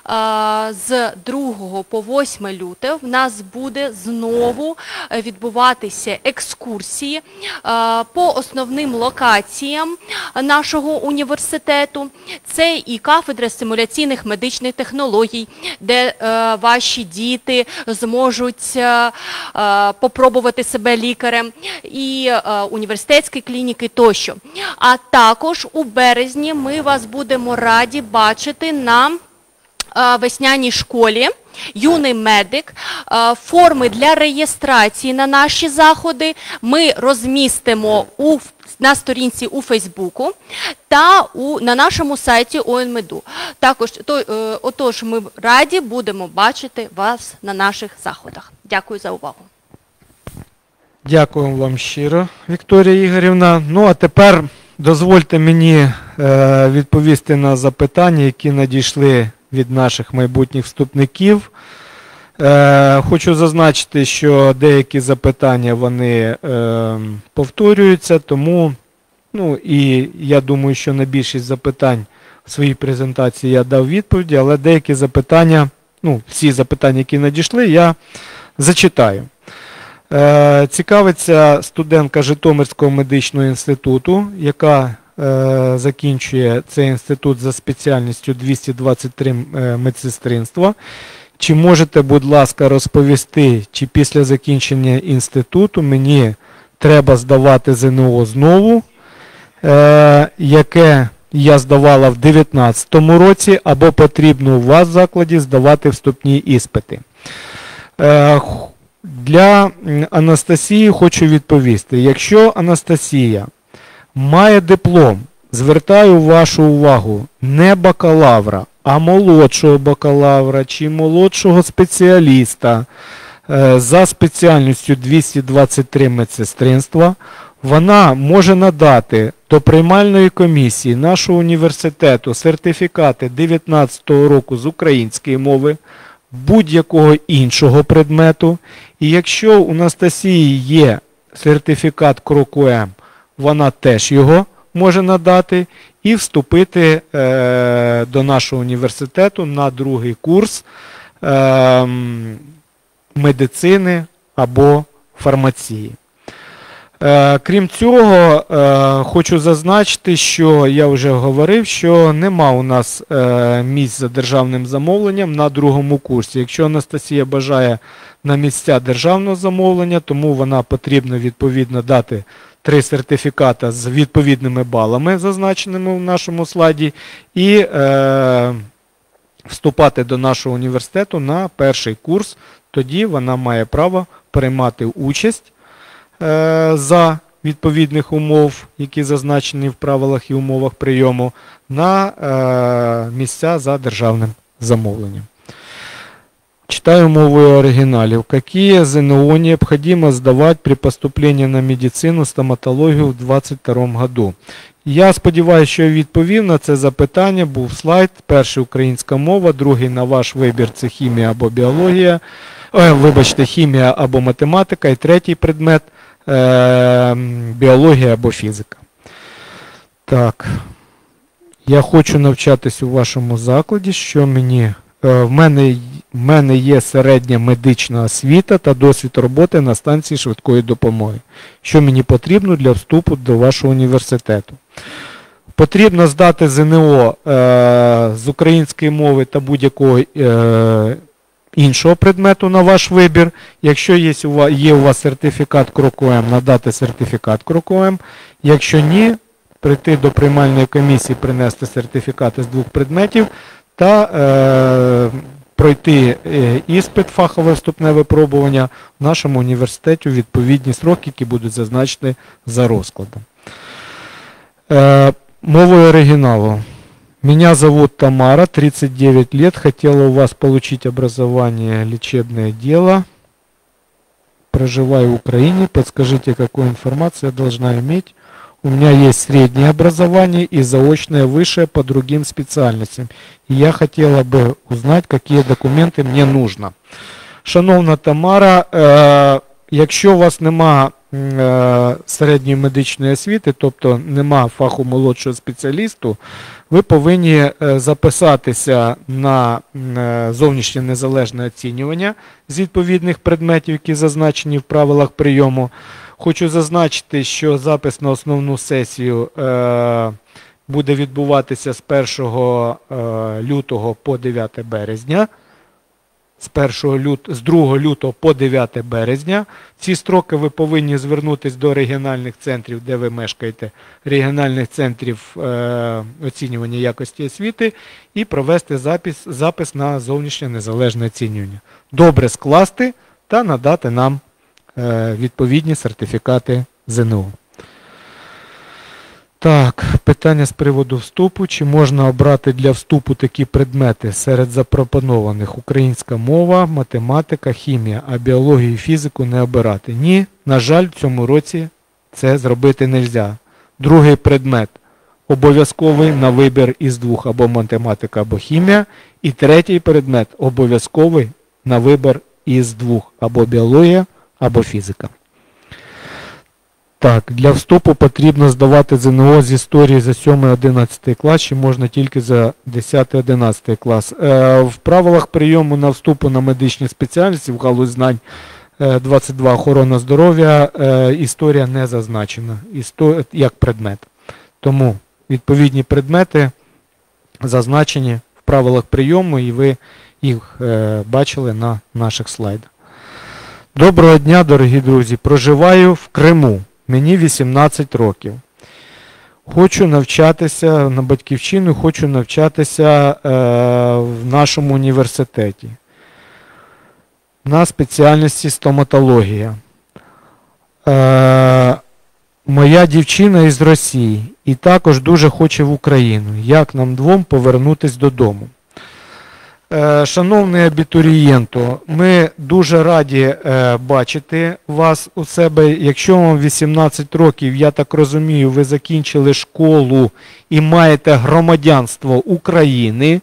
з другого по восьме лютого в нас буде знову відбуватися екскурсії по основним локаціям нашого університету. Це і кафедра симуляційних медичних технологій, де ваші діти зможуть попробувати себе лікарем, і університетські клініки тощо. А також у березні ми вас будемо раді бачити на весняній школі «Юний медик». Форми для реєстрації на наші заходи ми розмістимо у, на сторінці у Фейсбуку та у, на нашому сайті ОНМЕДу. Також, то, отож, ми раді будемо бачити вас на наших заходах. Дякую за увагу. Дякую вам щиро, Вікторія Ігорівна. Ну, а тепер дозвольте мені е, відповісти на запитання, які надійшли від наших майбутніх вступників. Е, хочу зазначити, що деякі запитання, вони е, повторюються, тому, ну, і я думаю, що на більшість запитань в своїй презентації я дав відповіді, але деякі запитання, ну, всі запитання, які надійшли, я зачитаю. Цікавиться студентка Житомирського медичного інституту, яка е, закінчує цей інститут за спеціальністю двісті двадцять три медсестринства. Чи можете, будь ласка, розповісти, чи після закінчення інституту мені треба здавати ЗНО знову, е, яке я здавала в дев'ятнадцятому році, або потрібно у вас в закладі здавати вступні іспити? Е, Для Анастасії хочу відповісти. Якщо Анастасія має диплом, звертаю вашу увагу, не бакалавра, а молодшого бакалавра чи молодшого спеціаліста за спеціальністю двісті двадцять три медсестринства, вона може надати до приймальної комісії нашого університету сертифікати дев'ятнадцятого року з української мови, будь-якого іншого предмету. І якщо у Анастасії є сертифікат КРОКУ-М, вона теж його може надати і вступити е, до нашого університету на другий курс е, медицини або фармації. Е, крім цього, е, хочу зазначити, що я вже говорив, що нема у нас е, місць за державним замовленням на другому курсі. Якщо Анастасія бажає на місця державного замовлення, тому вона потрібно відповідно дати три сертифіката з відповідними балами, зазначеними в нашому слайді, і е, вступати до нашого університету на перший курс. Тоді вона має право приймати участь е, за відповідних умов, які зазначені в правилах і умовах прийому, на е, місця за державним замовленням. Читаю мовою оригиналів. Какие ЗНО необходимо сдавать при поступлении на медицину, стоматологію в двадцять второму году? Я сподіваюся, що я відповів на це запитання. Був слайд. Перший – українська мова, другий на ваш вибір – це хімія або біологія, е, вибачте, хімія або математика, і третій предмет е, – біологія або фізика. Так. Я хочу навчатись у вашому закладі, що мені... В мене, в мене є середня медична освіта та досвід роботи на станції швидкої допомоги. Що мені потрібно для вступу до вашого університету? Потрібно здати ЗНО е, з української мови та будь-якого е, іншого предмету на ваш вибір. Якщо є у вас, є у вас сертифікат КРОКУ-М, надати сертифікат КРОКУ-М. Якщо ні, прийти до приймальної комісії, принести сертифікати з двох предметів, та е, пройти е, іспит, фахове вступне випробування в нашому університеті у відповідні строки, які будуть зазначені за розкладом. Е, мовою оригіналу. Меня зовут Тамара, тридцать девять лет. Хотела у вас получить образование лечебное дело. Проживаю в Украине. Подскажите, какую информацию я должна иметь. У меня есть среднее образование и заочное высшее по другим специальностям. И я хотела бы узнать, какие документы мне нужно. Шановна Тамара, е, якщо у вас нема е, середньої медичної освіти, тобто нема фаху молодшого спеціалісту, ви повинні е, записатися на е, зовнішнє незалежне оцінювання з відповідних предметів, які зазначені в правилах прийому. Хочу зазначити, що запис на основну сесію е, буде відбуватися з першого е, лютого по дев'яте березня. З, першого лют... з другого лютого по дев'яте березня. Ці строки ви повинні звернутися до регіональних центрів, де ви мешкаєте, регіональних центрів е... оцінювання якості освіти і провести запис, запис на зовнішнє незалежне оцінювання. Добре скласти та надати нам е... відповідні сертифікати ЗНО. Так, питання з приводу вступу. Чи можна обрати для вступу такі предмети серед запропонованих? Українська мова, математика, хімія, а біологію і фізику не обирати? Ні, на жаль, в цьому році це зробити не можна. Другий предмет обов'язковий на вибір із двох, або математика, або хімія. І третій предмет обов'язковий на вибір із двох, або біологія, або фізика. Так, для вступу потрібно здавати ЗНО з історії за сьомий-одинадцятий клас, чи можна тільки за десятий-одинадцятий клас. Е, в правилах прийому на вступу на медичні спеціальності в галузь знань е, двадцять два охорона здоров'я е, історія не зазначена Істо... як предмет. Тому відповідні предмети зазначені в правилах прийому і ви їх е, бачили на наших слайдах. Доброго дня, дорогі друзі. Проживаю в Криму. Мені вісімнадцять років. Хочу навчатися на батьківщину, хочу навчатися е, в нашому університеті на спеціальності стоматологія. Е, моя дівчина із Росії і також дуже хоче в Україну. Як нам двом повернутися додому? Шановний абітурієнту, ми дуже раді е, бачити вас у себе. Якщо вам вісімнадцять років, я так розумію, ви закінчили школу і маєте громадянство України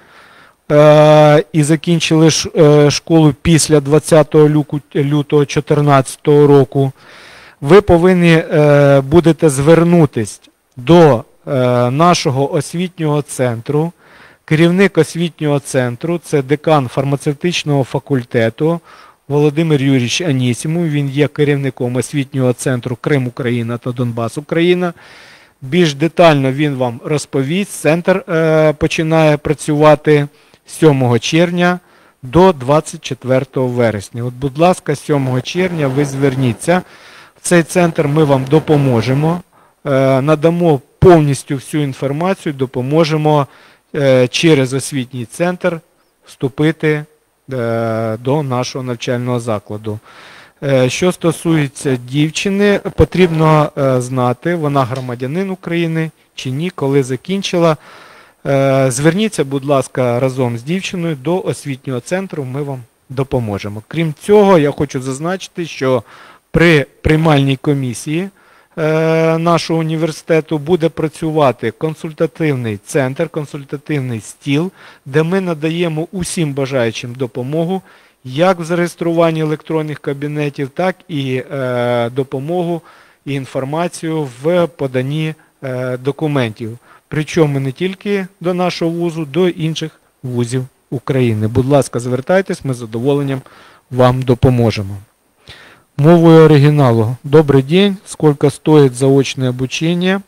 е, і закінчили ш, е, школу після двадцятого лютого дві тисячі чотирнадцятого року, ви повинні е, будете звернутися до е, нашого освітнього центру. Керівник освітнього центру – це декан фармацевтичного факультету Володимир Юрійович Анісімов. Він є керівником освітнього центру Крим-Україна та Донбас-Україна. Більш детально він вам розповість. Центр е, починає працювати з сьомого червня до двадцять четвертого вересня. От, будь ласка, з сьомого червня ви зверніться. В цей центр ми вам допоможемо, е, надамо повністю всю інформацію, допоможемо через освітній центр вступити до нашого навчального закладу. Що стосується дівчини, потрібно знати, вона громадянин України чи ні, коли закінчила. Зверніться, будь ласка, разом з дівчиною до освітнього центру, ми вам допоможемо. Крім цього, я хочу зазначити, що при приймальній комісії нашого університету буде працювати консультативний центр, консультативний стіл, де ми надаємо усім бажаючим допомогу, як в зареєструванні електронних кабінетів, так і е, допомогу і інформацію в поданні е, документів. Причому не тільки до нашого вузу, до інших вузів України. Будь ласка, звертайтесь, ми з задоволенням вам допоможемо. Мовою оригіналу. Добрий день. Сколько стоїть заочне обучення?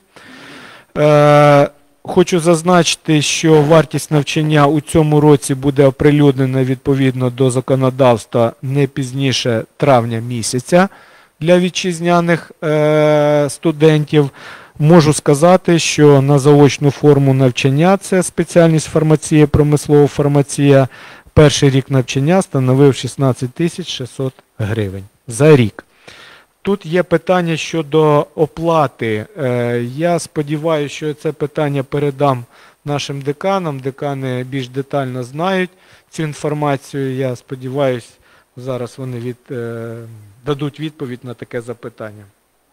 Е, хочу зазначити, що вартість навчання у цьому році буде оприлюднена відповідно до законодавства не пізніше травня місяця для вітчизняних е, студентів. Можу сказати, що на заочну форму навчання, це спеціальність фармація, промислова фармація, перший рік навчання становив шістнадцять тисяч шістсот гривень за рік. Тут є питання щодо оплати. Я сподіваюся, що це питання передам нашим деканам. Декани більш детально знають цю інформацію. Я сподіваюся, зараз вони від, е, дадуть відповідь на таке запитання.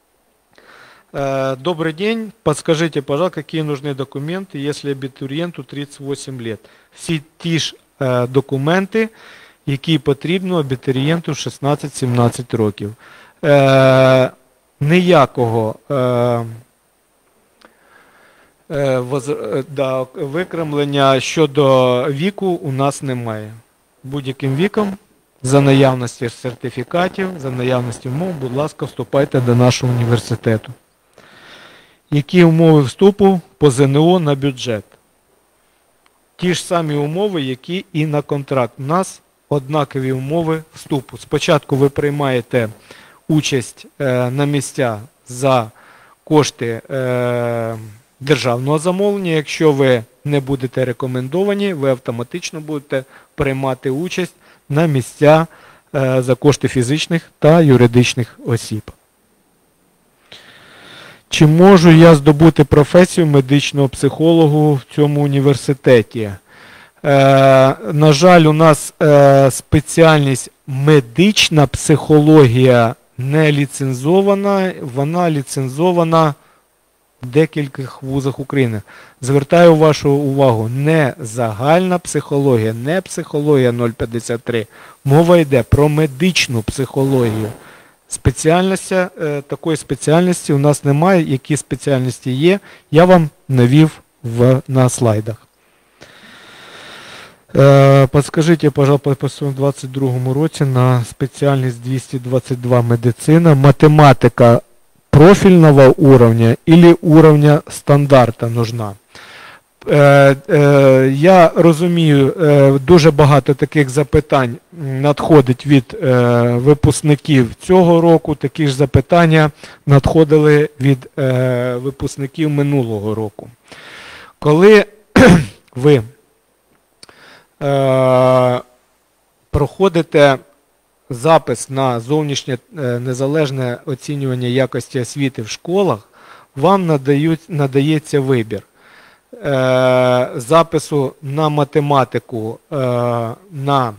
Э, Добрый день. Подскажите, пожалуйста, какие нужны документы, если абітурієнту тридцять вісім лет? Всі ті ж е, документи, які потрібно абітурієнту шістнадцять-сімнадцять років. Е, ніякого е, е, воз, е, да, викремлення щодо віку у нас немає. Будь-яким віком, за наявності сертифікатів, за наявності умов, будь ласка, вступайте до нашого університету. Які умови вступу по ЗНО на бюджет? Ті ж самі умови, які і на контракт. У нас однакові умови вступу. Спочатку ви приймаєте участь е, на місця за кошти е, державного замовлення. Якщо ви не будете рекомендовані, ви автоматично будете приймати участь на місця е, за кошти фізичних та юридичних осіб. Чи можу я здобути професію медичного психологу в цьому університеті? Е, на жаль, у нас е, спеціальність медична психологія не ліцензована, вона ліцензована в декількох вузах України. Звертаю вашу увагу, не загальна психологія, не психологія нуль п'ятдесят три. Мова йде про медичну психологію. Спеціальності, е, такої спеціальності у нас немає. Які спеціальності є, я вам навів в, на слайдах. Е, подскажите, пожалуйста, по двадцять другому році на спеціальність двісті двадцять два медицина, математика профільного уровня или уровня стандарта нужна? Е, е, я розумію, е, дуже багато таких запитань надходить від е, випускників цього року, такі ж запитання надходили від е, випускників минулого року. Коли ви е, проходите запис на зовнішнє е, незалежне оцінювання якості освіти в школах, вам надають, надається вибір е, запису на математику е, на,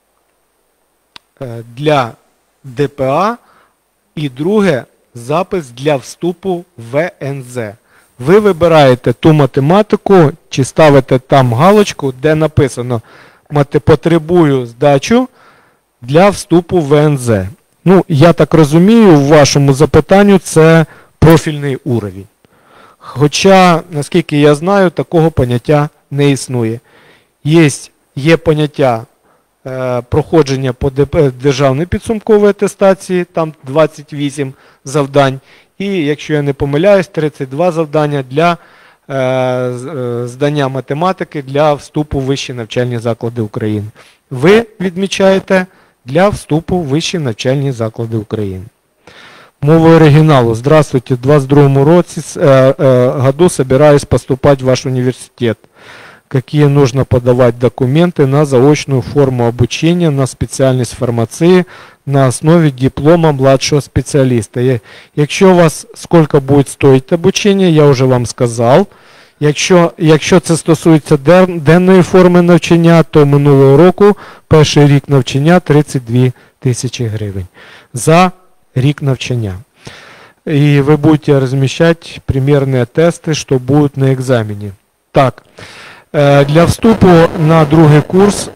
е, для ДПА і друге запис для вступу в ен зет. Ви вибираєте ту математику чи ставите там галочку, де написано «Потребую здачу для вступу в ен зет». Ну, я так розумію, в вашому запитанню це профільний уровень. Хоча, наскільки я знаю, такого поняття не існує. Є, є поняття е, проходження по державній підсумковій атестації, там двадцять вісім завдань. І, якщо я не помиляюсь, тридцять два завдання для е, здання математики для вступу в вищі навчальні заклади України. Ви відмічаєте для вступу в вищі навчальні заклади України. Мова оригиналу. Здравствуйте, в двадцать другом році, э, э, году собираюсь поступать в ваш университет. Какие нужно подавать документы на заочную форму обучения, на специальность фармации, на основе диплома младшего специалиста. Я, якщо у вас сколько будет стоить обучение, я вже вам сказав. Якщо, якщо це стосується ден, денної форми навчання, то минулого року перший рік навчання тридцять дві тисячі гривень за рік навчання. І ви будете розміщати примірні тести, що будуть на екзамені. Так, для вступу на другий курс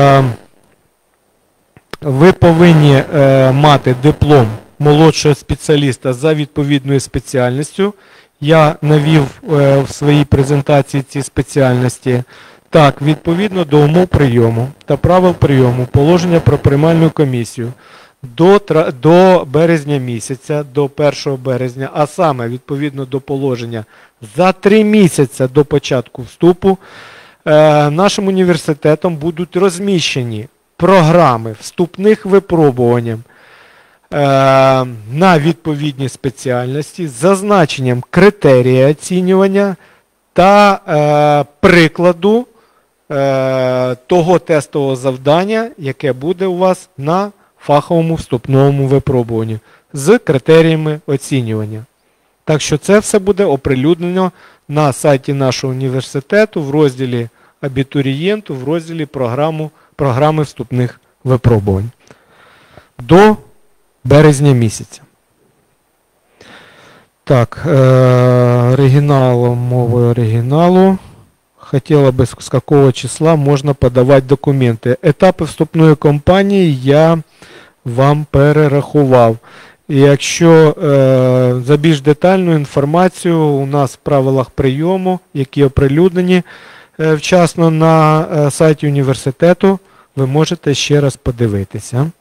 ви повинні мати диплом молодшого спеціаліста за відповідною спеціальністю. Я навів в своїй презентації ці спеціальності. Так, відповідно до умов прийому та правил прийому, положення про приймальну комісію, До, до березня місяця, до першого березня, а саме відповідно до положення за три місяці до початку вступу, е, нашим університетом будуть розміщені програми вступних випробувань е, на відповідні спеціальності з зазначенням критерія оцінювання та е, прикладу е, того тестового завдання, яке буде у вас на фаховому вступному випробуванні з критеріями оцінювання. Так що це все буде оприлюднено на сайті нашого університету в розділі абітурієнту, в розділі програму, програми вступних випробувань до березня місяця. Так, е, оригіналу, мови оригіналу. Хотіла би, з якого числа можна подавати документи. Етапи вступної кампанії я вам перерахував. І якщо е, за більш детальну інформацію у нас в правилах прийому, які оприлюднені е, вчасно на е, сайті університету, ви можете ще раз подивитися.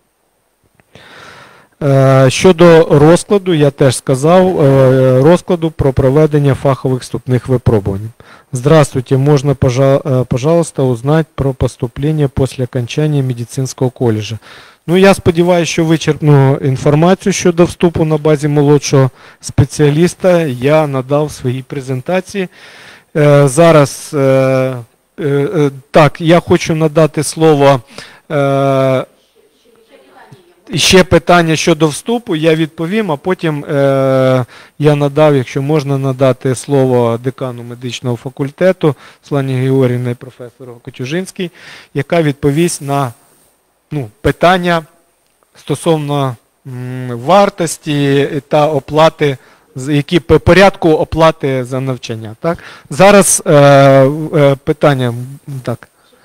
Щодо розкладу, я теж сказав, розкладу про проведення фахових вступних випробувань. Здравствуйте, можно, пожалуйста, узнать про поступление после окончания медицинского колледжа. Ну, я сподіваюся, що вичерпну інформацію щодо вступу на базі молодшого спеціаліста я надав в своїй презентації. Зараз, так, я хочу надати слово. Ще питання щодо вступу, я відповім, а потім е, я надав, якщо можна, надати слово декану медичного факультету Світлані Георгіївні, професору Котюжинській, яка відповість на ну, питання стосовно м, вартості та оплати, які по порядку оплати за навчання. Так? Зараз е, е, питання, так.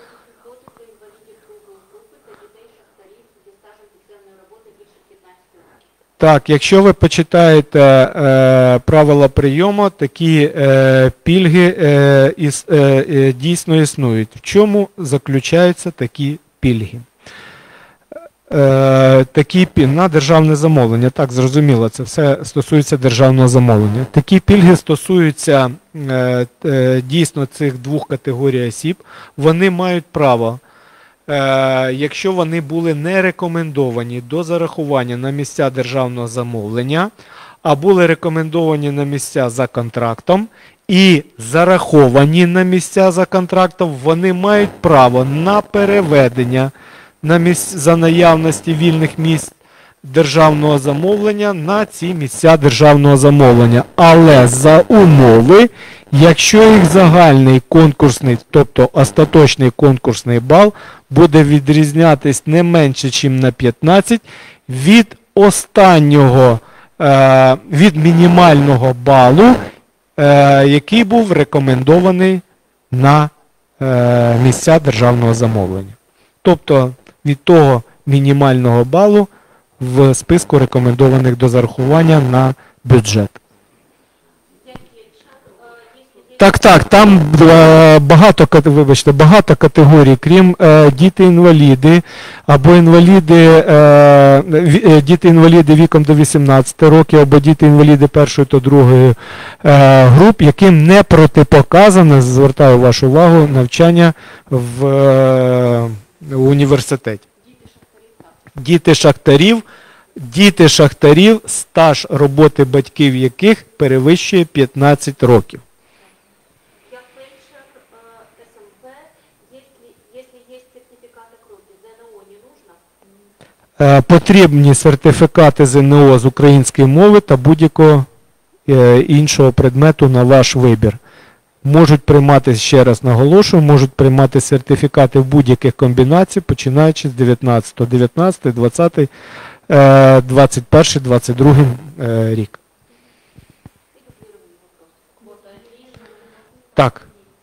Так, якщо ви почитаєте е, правила прийому, такі е, пільги е, іс, е, е, дійсно існують. В чому заключаються такі пільги? Е, такі пільги на державне замовлення, так, зрозуміло, це все стосується державного замовлення. Такі пільги стосуються е, е, дійсно цих двох категорій осіб. Вони мають право, якщо вони були не рекомендовані до зарахування на місця державного замовлення, а були рекомендовані на місця за контрактом і зараховані на місця за контрактом, вони мають право на переведення на місць, за наявності вільних місць державного замовлення на ці місця державного замовлення. Але за умови, якщо їх загальний конкурсний, тобто остаточний конкурсний бал, буде відрізнятись не менше, ніж на п'ятнадцять від останнього, е, від мінімального балу, е, який був рекомендований на е, місця державного замовлення. Тобто від того мінімального балу в списку рекомендованих до зарахування на бюджет. Так, так, там е, багато, вибачте, багато категорій, крім е, діти-інваліди або інваліди, е, діти-інваліди віком до вісімнадцяти років, або діти-інваліди першої та другої е, груп, яким не протипоказано, звертаю вашу увагу, навчання в е, університеті. Діти шахтарів, діти шахтарів, стаж роботи батьків яких перевищує п'ятнадцять років. Потрібні сертифікати зе ен о з української мови та будь-якого іншого предмету на ваш вибір. Можуть приймати, ще раз наголошую, можуть приймати сертифікати в будь-яких комбінацій, починаючи з дев'ятнадцятого, дев'ятнадцятий, двадцятий, двадцять перший, двадцять другий рік. Так.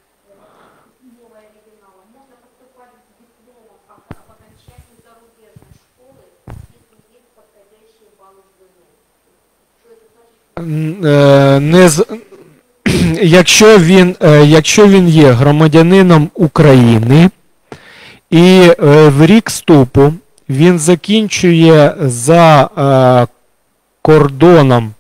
Не з... Якщо він, якщо він є громадянином України і в рік вступу він закінчує за кордоном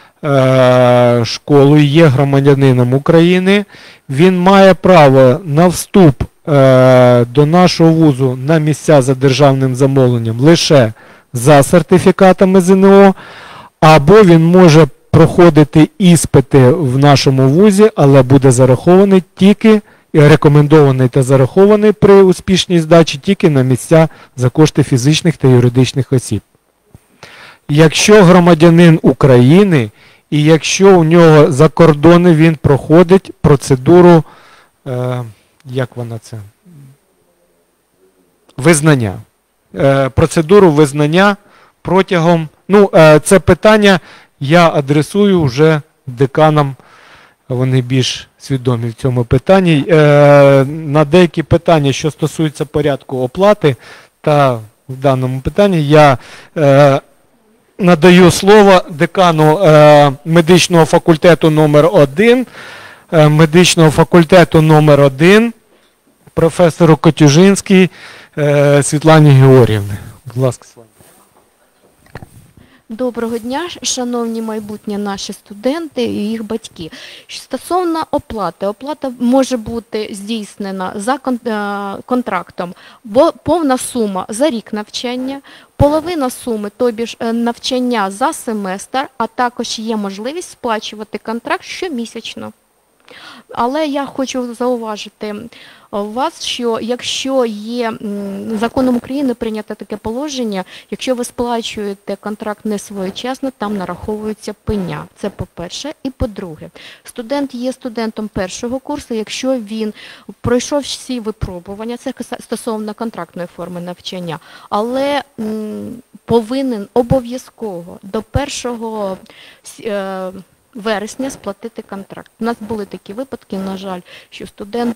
школу і є громадянином України, він має право на вступ до нашого вузу на місця за державним замовленням лише за сертифікатами зе ен о, або він може проходити іспити в нашому вузі, але буде зарахований тільки, рекомендований та зарахований при успішній здачі тільки на місця за кошти фізичних та юридичних осіб. Якщо громадянин України і якщо у нього за кордони він проходить процедуру, е, як вона це? Визнання. Е, процедуру визнання протягом, ну, е, це питання я адресую вже деканам, вони більш свідомі в цьому питанні. Е, на деякі питання, що стосуються порядку оплати, та в даному питанні я е, надаю слово декану е, медичного факультету номер один, е, медичного факультету номер один, професору Котюжинській е, Світлані Георгіївні. Будь ласка, Світлана. Доброго дня, шановні майбутні наші студенти і їх батьки. Стосовно оплати, оплата може бути здійснена за контрактом, бо повна сума за рік навчання, половина суми, тобі ж навчання за семестр, а також є можливість сплачувати контракт щомісячно. Але я хочу зауважити вас, що якщо є законом України прийнято таке положення, якщо ви сплачуєте контракт не своєчасно, там нараховується пеня. Це по-перше. І по-друге, студент є студентом першого курсу, якщо він пройшов всі випробування, це стосовно контрактної форми навчання, але повинен обов'язково до першого вересня сплатити контракт. У нас були такі випадки, на жаль, що студент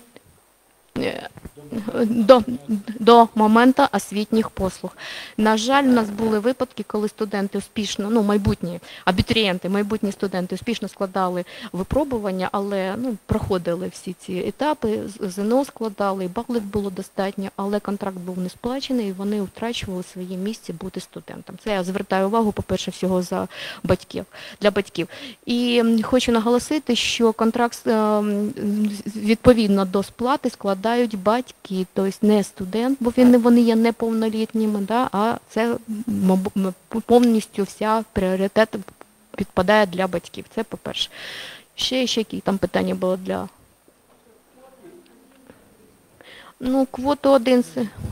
до, до моменту освітніх послуг. На жаль, у нас були випадки, коли студенти успішно, ну, майбутні абітурієнти, майбутні студенти успішно складали випробування, але ну, проходили всі ці етапи, ЗНО складали, і балів було достатньо, але контракт був не сплачений, і вони втрачували своє місце бути студентом. Це я звертаю увагу, по-перше, всього за батьків, для батьків. І хочу наголосити, що контракт відповідно до сплати складає батьки, тобто не студент, бо він, вони є неповнолітніми, да, а це повністю вся пріоритет підпадає для батьків. Це по-перше. Ще, ще які там питання було для... Ну, квоту один...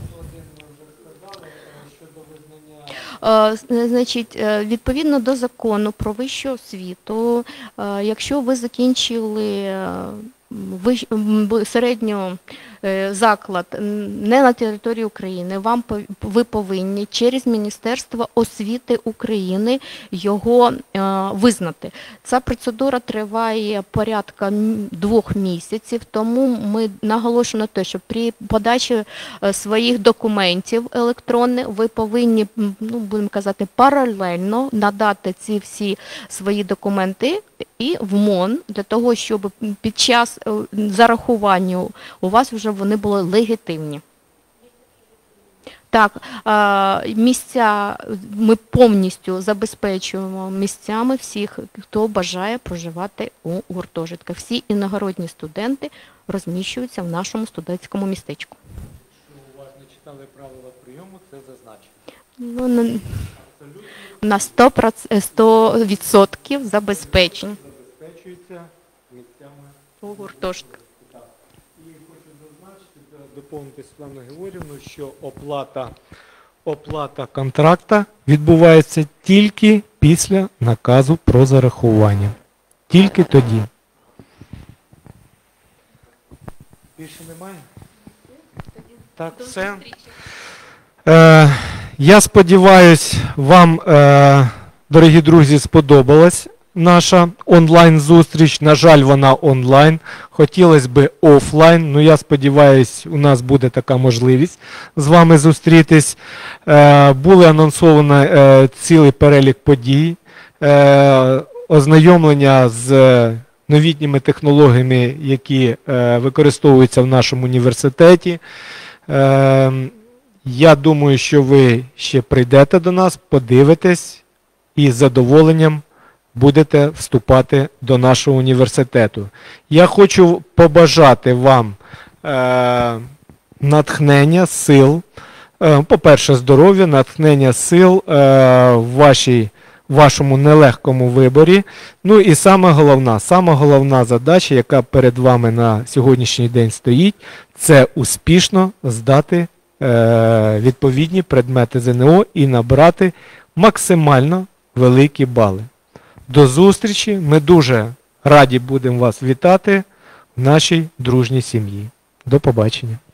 Значить, відповідно до закону про вищу освіту, якщо ви закінчили середню заклад не на території України, вам ви повинні через Міністерство освіти України його визнати. Ця процедура триває порядка двох місяців, тому ми наголошуємо на те, що при подачі своїх документів електронних ви повинні, ну, будемо казати, паралельно надати ці всі свої документи і в МОН, для того, щоб під час зарахування у вас вже вони були легітимні. Так, місця, ми повністю забезпечуємо місцями всіх, хто бажає проживати у гуртожитках. Всі іногородні студенти розміщуються в нашому студентському містечку. Якщо уважно читали правила прийому, це зазначено. Ну, на, на сто відсотків забезпечені. Забезпечується місцями у гуртожитках. І хочу зазначити, доповнити Світлану Георгіївну, що оплата, оплата контракта відбувається тільки після наказу про зарахування. Тільки тоді. Більше немає? Так, все. Е, я сподіваюся, вам, е, дорогі друзі, сподобалась наша онлайн-зустріч. На жаль, вона онлайн. Хотілося б офлайн, але я сподіваюся, у нас буде така можливість з вами зустрітись. Е, були анонсовані е, цілий перелік подій, е, ознайомлення з новітніми технологіями, які е, використовуються в нашому університеті. Е, я думаю, що ви ще прийдете до нас, подивитесь і з задоволенням будете вступати до нашого університету. Я хочу побажати вам е, натхнення, сил, е, по-перше, здоров'я, натхнення сил е, в вашій, вашому нелегкому виборі. Ну і саме головна, саме головна задача, яка перед вами на сьогоднішній день стоїть, це успішно здати е, відповідні предмети ЗНО і набрати максимально великі бали. До зустрічі. Ми дуже раді будемо вас вітати в нашій дружній сім'ї. До побачення.